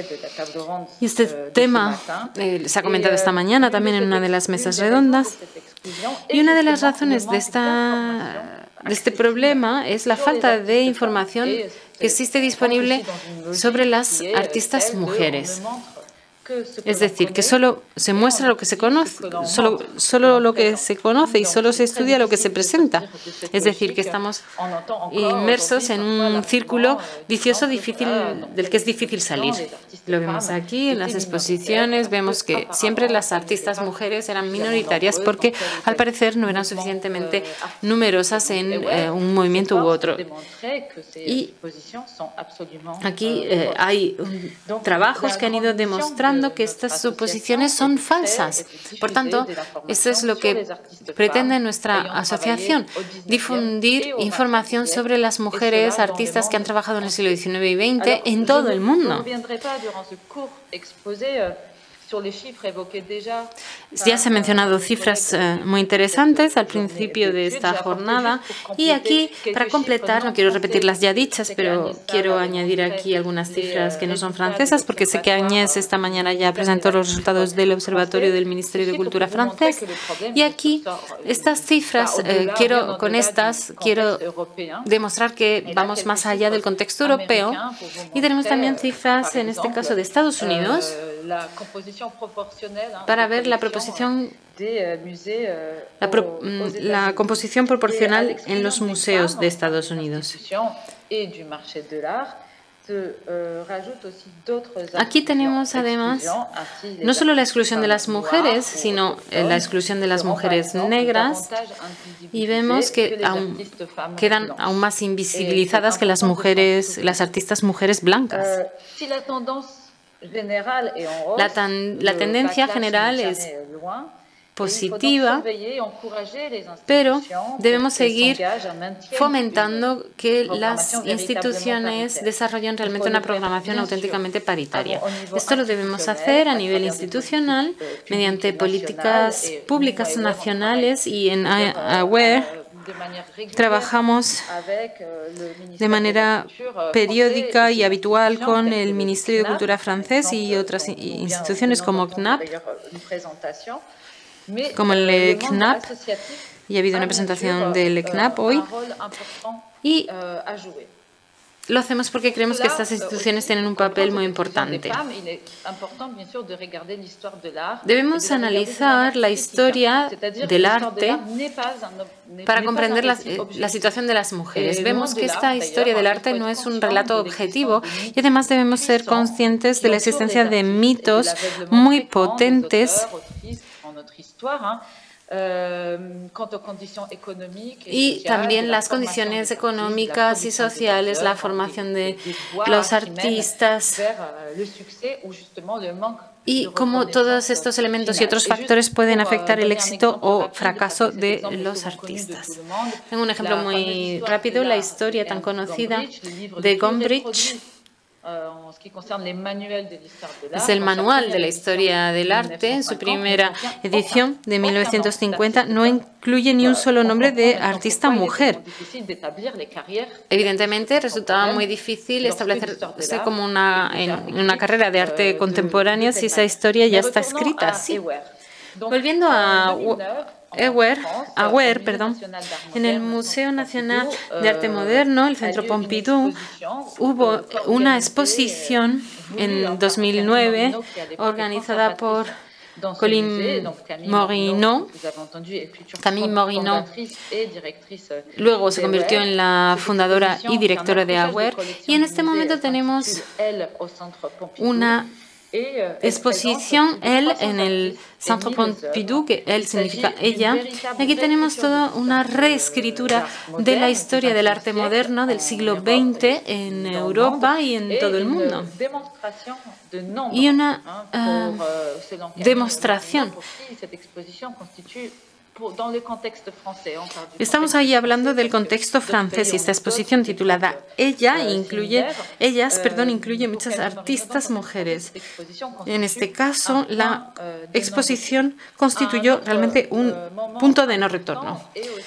Y este tema se ha comentado esta mañana también en una de las mesas redondas. Y una de las razones de este problema es la falta de información que existe disponible sobre las artistas mujeres. Es decir, que solo se muestra lo que se conoce, solo lo que se conoce y solo se estudia lo que se presenta. Es decir, que estamos inmersos en un círculo vicioso del que es difícil salir. Lo vemos aquí en las exposiciones, vemos que siempre las artistas mujeres eran minoritarias porque al parecer no eran suficientemente numerosas en un movimiento u otro. Y aquí hay trabajos que han ido demostrando que estas suposiciones son falsas. Por tanto, eso es lo que pretende nuestra asociación, difundir información sobre las mujeres artistas que han trabajado en el siglo XIX y XX en todo el mundo. Ya se han mencionado cifras muy interesantes al principio de esta jornada y aquí, para completar, no quiero repetir las ya dichas, pero quiero añadir aquí algunas cifras que no son francesas, porque sé que Agnès esta mañana ya presentó los resultados del Observatorio del Ministerio de Cultura francés. Y aquí, estas cifras, con estas quiero demostrar que vamos más allá del contexto europeo y tenemos también cifras, en este caso, de Estados Unidos, para ver la composición proporcional en los museos de Estados Unidos. Aquí tenemos además no solo la exclusión de las mujeres, sino la exclusión de las mujeres negras, y vemos que quedan aún más invisibilizadas que las artistas mujeres blancas. La tendencia general es positiva, pero debemos seguir fomentando que las instituciones desarrollen realmente una programación auténticamente paritaria. Esto lo debemos hacer a nivel institucional mediante políticas públicas nacionales, y en AWARE trabajamos de manera periódica y habitual con el Ministerio de Cultura francés y otras instituciones como CNAP, como el CNAP, y ha habido una presentación del CNAP hoy. Y lo hacemos porque creemos que estas instituciones tienen un papel muy importante. Debemos analizar la historia del arte para comprender la situación de las mujeres. Vemos que esta historia del arte no es un relato objetivo y además debemos ser conscientes de la existencia de mitos muy potentes y también las condiciones económicas y sociales, la formación de los artistas y cómo todos estos elementos y otros factores pueden afectar el éxito o fracaso de los artistas. Tengo un ejemplo muy rápido, la historia tan conocida de Gombrich, Es el manual de la historia del arte. En su primera edición de 1950 no incluye ni un solo nombre de artista mujer. Evidentemente resultaba muy difícil establecerse como una carrera de arte contemporáneo si esa historia ya está escrita. Sí. Volviendo a Auer, en el Museo Nacional de Arte Moderno, el Centro Pompidou, hubo una exposición en 2009 organizada por Camille Morinot. Luego se convirtió en la fundadora y directora de Auer, y en este momento tenemos una exposición, él, en el Centre Pompidou, que él significa ella. Aquí tenemos toda una reescritura de la historia del arte moderno del siglo XX en Europa y en todo el mundo. Y una demostración. Estamos ahí hablando del contexto francés y esta exposición titulada Ellas incluye muchas artistas mujeres. En este caso, la exposición constituyó realmente un punto de no retorno.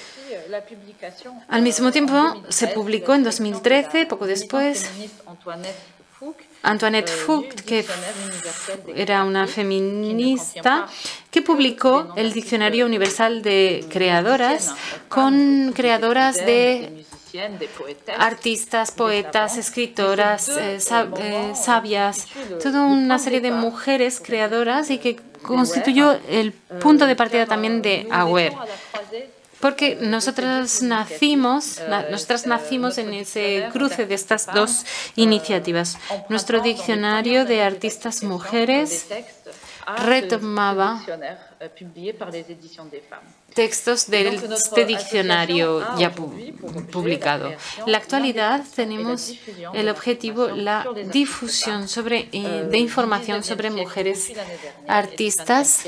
Al mismo tiempo, se publicó en 2013, poco después, Antoinette Fouque, que era una feminista, que publicó el Diccionario Universal de Creadoras, con creadoras de artistas, poetas, escritoras, sabias, toda una serie de mujeres creadoras, y que constituyó el punto de partida también de Auer. Porque nosotras nacimos en ese cruce de estas dos iniciativas. Nuestro diccionario de artistas mujeres retomaba textos de este diccionario ya publicado. En la actualidad tenemos el objetivo la difusión de información sobre mujeres artistas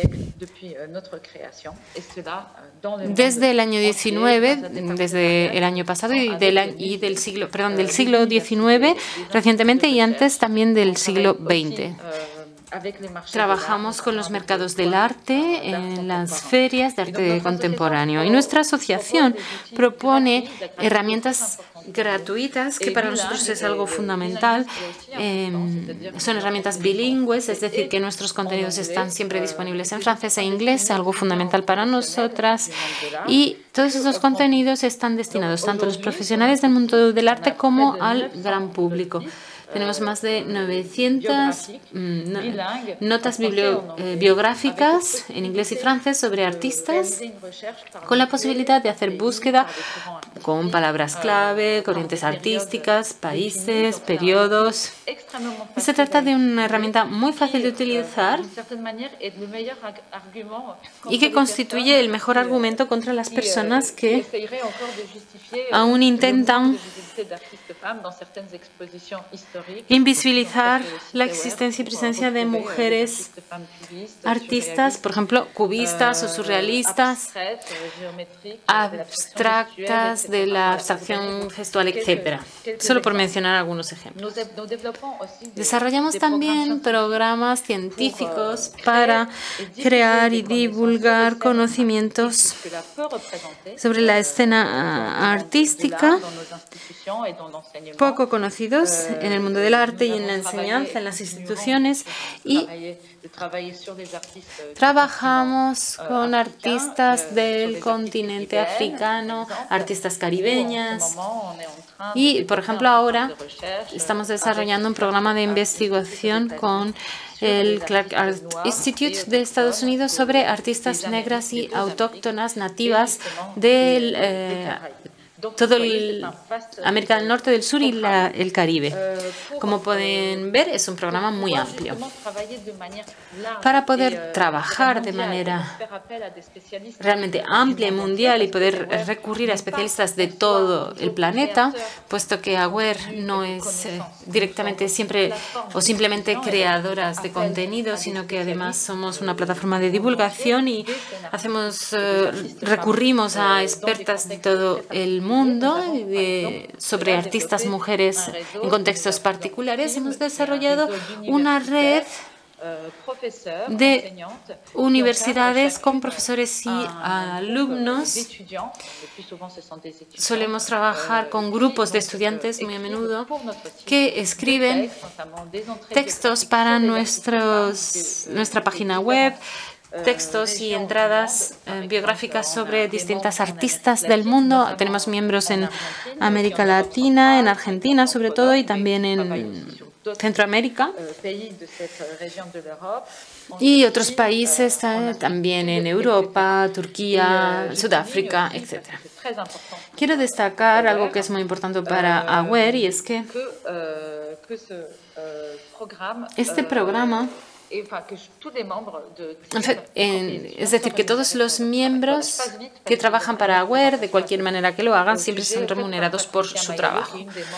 desde el año 19, desde el año pasado del siglo XIX recientemente, y antes también del siglo XX. Trabajamos con los mercados del arte en las ferias de arte contemporáneo, y nuestra asociación propone herramientas gratuitas que para nosotros es algo fundamental. Son herramientas bilingües, es decir, que nuestros contenidos están siempre disponibles en francés e inglés, algo fundamental para nosotras, y todos esos contenidos están destinados tanto a los profesionales del mundo del arte como al gran público. Tenemos más de 900 notas biográficas en inglés y francés sobre artistas, con la posibilidad de hacer búsqueda con palabras clave, corrientes artísticas, países, periodos. Se trata de una herramienta muy fácil de utilizar y que constituye el mejor argumento contra las personas que aún intentan invisibilizar la existencia y presencia de mujeres artistas, por ejemplo, cubistas o surrealistas, abstractas, de la abstracción gestual, etc. Solo por mencionar algunos ejemplos. Desarrollamos también programas científicos para crear y divulgar conocimientos sobre la escena artística, poco conocidos en el mundo del arte y en la enseñanza, en las instituciones, y trabajamos con artistas del continente africano, artistas caribeñas, y, por ejemplo, ahora estamos desarrollando un programa de investigación con el Clark Art Institute de Estados Unidos sobre artistas negras y autóctonas nativas del todo América del Norte, del Sur y el Caribe. Como pueden ver, es un programa muy amplio. Para poder trabajar de manera realmente amplia y mundial y poder recurrir a especialistas de todo el planeta, puesto que Auer no es directamente siempre o simplemente creadoras de contenido, sino que además somos una plataforma de divulgación y recurrimos a expertas de todo el mundo mundo sobre artistas mujeres en contextos particulares. Hemos desarrollado una red de universidades con profesores y alumnos. Solemos trabajar con grupos de estudiantes muy a menudo que escriben textos para nuestra página web, textos y entradas biográficas sobre distintas artistas del mundo. Tenemos miembros en América Latina, en Argentina sobre todo, y también en Centroamérica y otros países también en Europa, Turquía, Sudáfrica, etc. Quiero destacar algo que es muy importante para AWARE, y es que este programa, es decir, que todos los miembros que trabajan para AWARE, de cualquier manera que lo hagan, siempre son remunerados por su trabajo.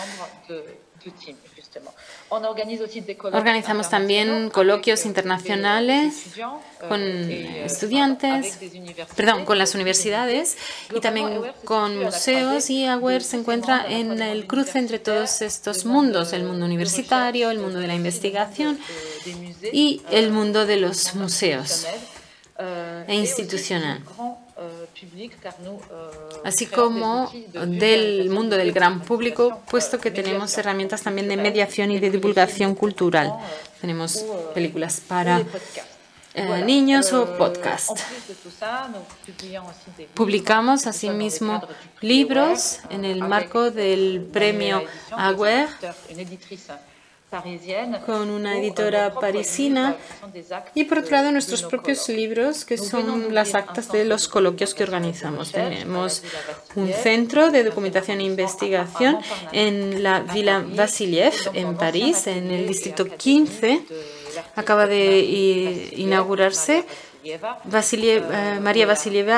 Organizamos también coloquios internacionales con estudiantes, con las universidades y también con museos, y AWARE se encuentra en el cruce entre todos estos mundos, el mundo universitario, el mundo de la investigación y el mundo de los museos e institucional, así como del mundo del gran público, puesto que tenemos herramientas también de mediación y de divulgación cultural. Tenemos películas para niños o podcast. Publicamos asimismo libros en el marco del premio AWARE con una editora parisina, y por otro lado nuestros propios libros, que son las actas de los coloquios que organizamos. Tenemos un centro de documentación e investigación en la Villa Vassiliev en París, en el distrito 15. Acaba de inaugurarse. María Vasilieva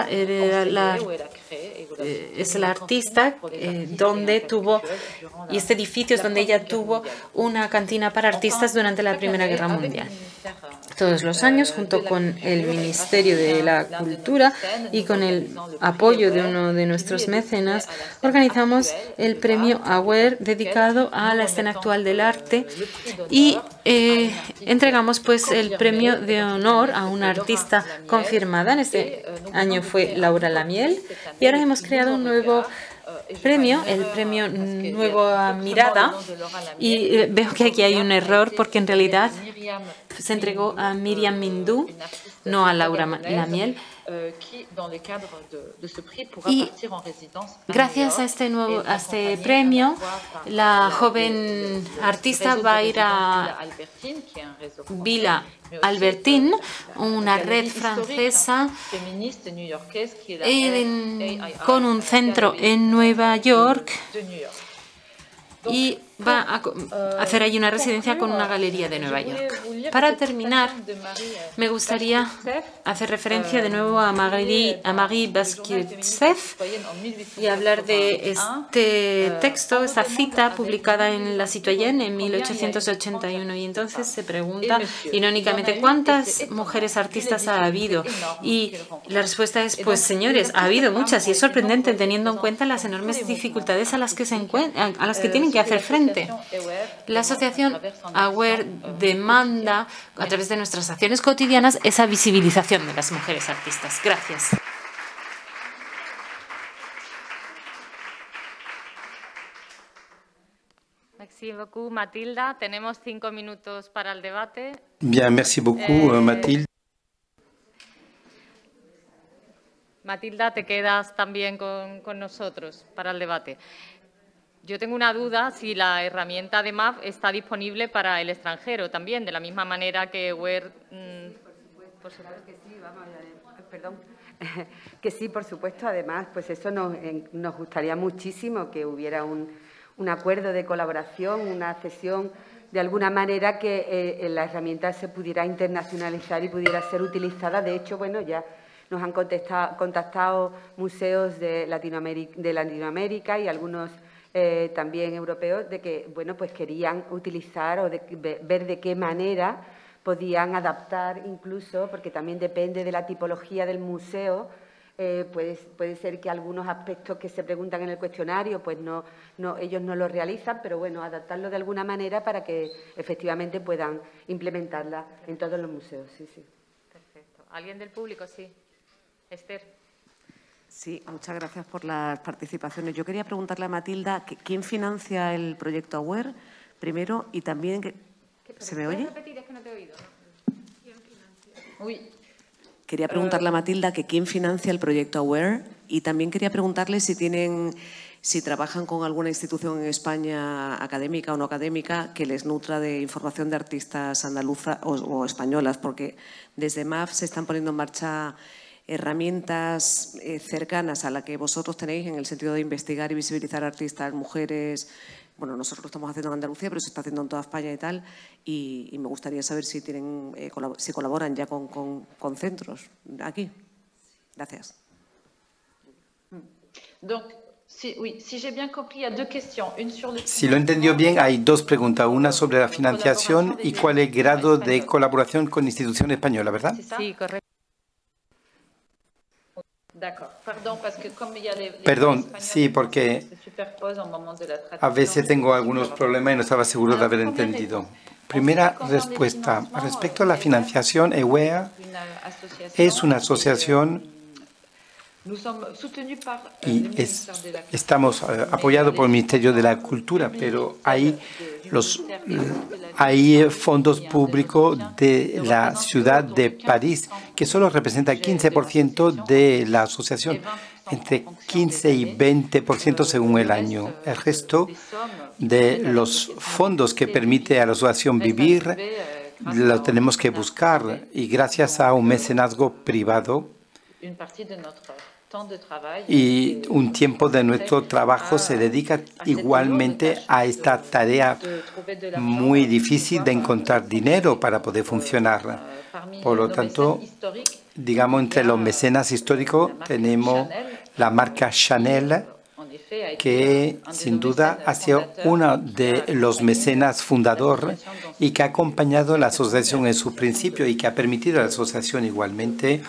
es la artista donde tuvo, y este edificio es donde ella tuvo una cantina para artistas durante la Primera Guerra Mundial. Todos los años, junto con el Ministerio de la Cultura y con el apoyo de uno de nuestros mecenas, organizamos el premio AWARE dedicado a la escena actual del arte, y entregamos pues el premio de honor a una artista confirmada. En este año fue Laura Lamiel, y ahora hemos creado un nuevo premio, el premio Nueva Mirada, y veo que aquí hay un error porque en realidad se entregó a Miriam Mindú, no a Laura Lamiel. Y gracias a este premio, la joven artista va a ir a Villa Albertine, una red francesa con un centro en Nueva York, y va a hacer allí una residencia con una galería de Nueva York. Para terminar, me gustaría hacer referencia de nuevo a Marie Basquiat-Tsev y hablar de este texto, esta cita publicada en La Citoyenne en 1881. Y entonces se pregunta irónicamente, ¿cuántas mujeres artistas ha habido? Y la respuesta es, pues señores, ha habido muchas, y es sorprendente teniendo en cuenta las enormes dificultades a las que tienen que hacer frente. La asociación AWARE demanda, a través de nuestras acciones cotidianas, esa visibilización de las mujeres artistas. Gracias. Merci beaucoup, Matilda. Tenemos 5 minutos para el debate. Bien, merci beaucoup, Mathilde. Matilda, te quedas también con nosotros para el debate. Yo tengo una duda si la herramienta de MAF está disponible para el extranjero también, de la misma manera que AWARE. Por supuesto que sí, perdón. Que sí, por supuesto. Además, pues eso nos gustaría muchísimo que hubiera un acuerdo de colaboración, una cesión, de alguna manera que la herramienta se pudiera internacionalizar y pudiera ser utilizada. De hecho, bueno, ya nos han contactado museos de Latinoamérica y algunos también europeos, de que bueno, pues querían utilizar o ver de qué manera podían adaptar, incluso porque también depende de la tipología del museo, Puede ser que algunos aspectos que se preguntan en el cuestionario pues ellos no lo realizan, pero bueno, adaptarlo de alguna manera para que efectivamente puedan implementarla en todos los museos. Sí, sí. Perfecto. ¿Alguien del público? Sí. Esther. Sí, muchas gracias por las participaciones. Yo quería preguntarle a Matilda quién financia el proyecto AWARE, primero, y también... ¿Se me oye? Repetir? Es que no te he oído, ¿no? ¿Quién financia? Uy. Quería preguntarle a Matilda quién financia el proyecto AWARE y también quería preguntarle si trabajan con alguna institución en España, académica o no académica, que les nutra de información de artistas andaluzas o españolas, porque desde MAF se están poniendo en marcha herramientas cercanas a la que vosotros tenéis en el sentido de investigar y visibilizar artistas, mujeres. Bueno, nosotros lo estamos haciendo en Andalucía, pero se está haciendo en toda España y tal, y me gustaría saber si si colaboran ya con centros aquí. Gracias. Si lo he entendido bien, hay dos preguntas. Una sobre la financiación y cuál es el grado de colaboración con instituciones españolas, ¿verdad? Sí, correcto. Perdón, sí, porque a veces tengo algunos problemas y no estaba seguro de haber entendido. Primera respuesta. Respecto a la financiación, EWEA es una asociación y estamos apoyados por el Ministerio de la Cultura, pero hay fondos públicos de la ciudad de París, que solo representa el 15% de la asociación, entre 15 y 20% según el año. El resto de los fondos que permite a la asociación vivir lo tenemos que buscar y gracias a un mecenazgo privado y un tiempo de nuestro trabajo se dedica igualmente a esta tarea muy difícil de encontrar dinero para poder funcionar. Por lo tanto, digamos, entre los mecenas históricos tenemos la marca Chanel, que sin duda ha sido uno de los mecenas fundadores y que ha acompañado a la asociación en su principio y que ha permitido a la asociación igualmente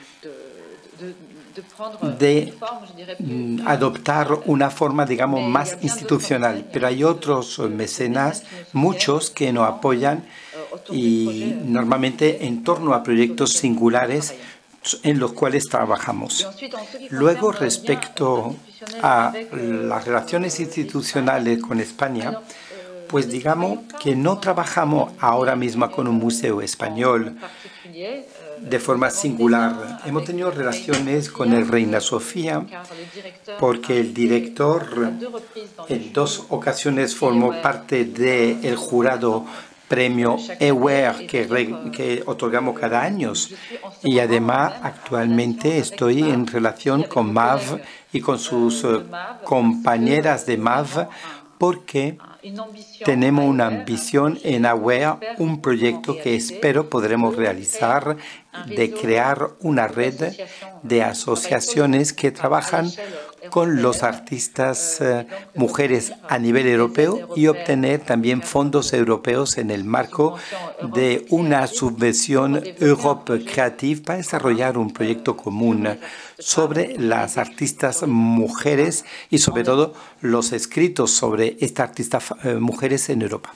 de adoptar una forma, digamos, más institucional. Pero hay otros mecenas, muchos, que nos apoyan y normalmente en torno a proyectos singulares en los cuales trabajamos. Luego, respecto a las relaciones institucionales con España, pues digamos que no trabajamos ahora mismo con un museo español de forma singular. Hemos tenido relaciones con el Reina Sofía porque el director en 2 ocasiones formó parte del jurado premio EWARE que otorgamos cada año. Y además, actualmente estoy en relación con MAV y con sus compañeras de MAV porque tenemos una ambición en AWARE, un proyecto que espero podremos realizar de crear una red de asociaciones que trabajan con los artistas mujeres a nivel europeo y obtener también fondos europeos en el marco de una subvención Europe Creative para desarrollar un proyecto común sobre las artistas mujeres y sobre todo los escritos sobre estas artistas mujeres en Europa.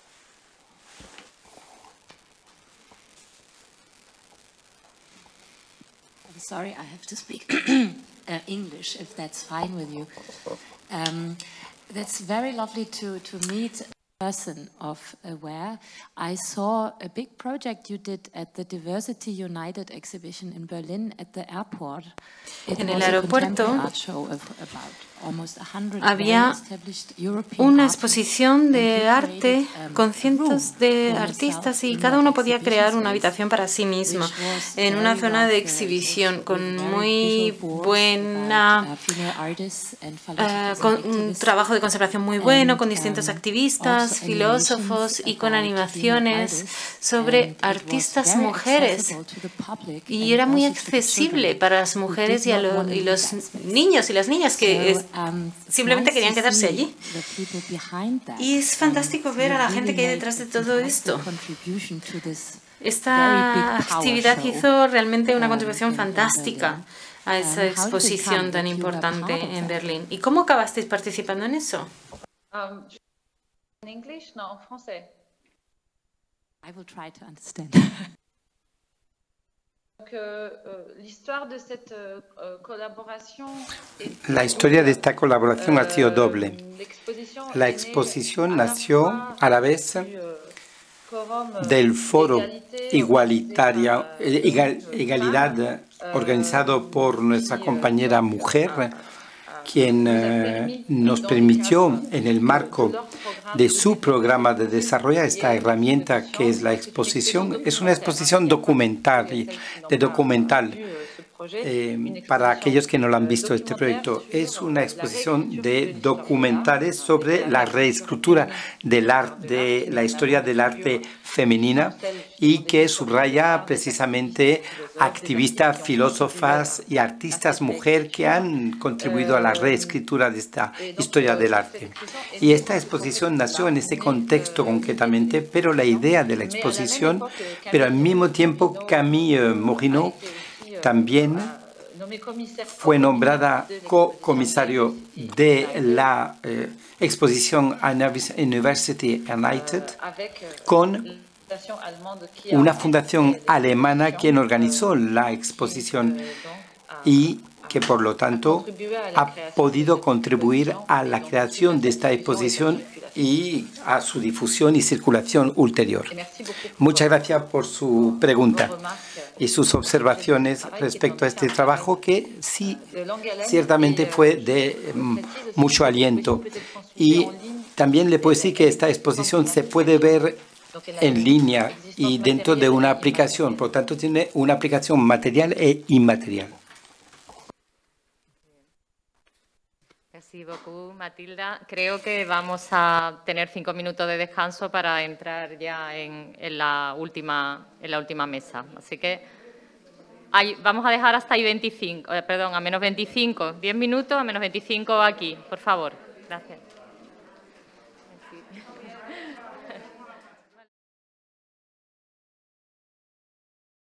Sorry, I have to speak English, if that's fine with you. That's very lovely to meet a person of AWARE. I saw a big project you did at the Diversity United exhibition in Berlin at the airport. En el aeropuerto había una exposición de arte con cientos de artistas y cada uno podía crear una habitación para sí mismo en una zona de exhibición con muy buena, con un trabajo de conservación muy bueno, con distintos activistas, filósofos y con animaciones sobre artistas mujeres. Y era muy accesible para las mujeres y los niños y las niñas que simplemente querían quedarse allí. Y es fantástico ver a la gente que hay detrás de todo esto. Esta actividad hizo realmente una contribución fantástica a esa exposición tan importante en Berlín. ¿Y cómo acabasteis participando en eso? En inglés, no, en francés. I will try to understand. La historia de esta colaboración ha sido doble. La exposición nació a la vez del Foro Igualdad organizado por nuestra compañera mujer, quien nos permitió, en el marco de su programa de desarrollo, esta herramienta que es la exposición. Es una exposición documental. Para aquellos que no lo han visto, este proyecto es una exposición de documentales sobre la reescritura del arte, de la historia del arte femenina, y que subraya precisamente activistas, filósofas y artistas mujeres que han contribuido a la reescritura de esta historia del arte. Y esta exposición nació en este contexto concretamente, pero la idea de la exposición, pero al mismo tiempo Camille Morinot también fue nombrada co-comisario de la exposición University United con una fundación alemana quien organizó la exposición y que por lo tanto ha podido contribuir a la creación de esta exposición y a su difusión y circulación ulterior. Muchas gracias por su pregunta y sus observaciones respecto a este trabajo, que sí, ciertamente fue de mucho aliento. Y también le puedo decir que esta exposición se puede ver en línea y dentro de una aplicación, por lo tanto tiene una aplicación material e inmaterial. Merci beaucoup, Matilda. Creo que vamos a tener 5 minutos de descanso para entrar ya en la última mesa. Así que vamos a dejar hasta ahí 25, perdón, a menos 25, 10 minutos a menos 25 aquí, por favor. Gracias. Merci.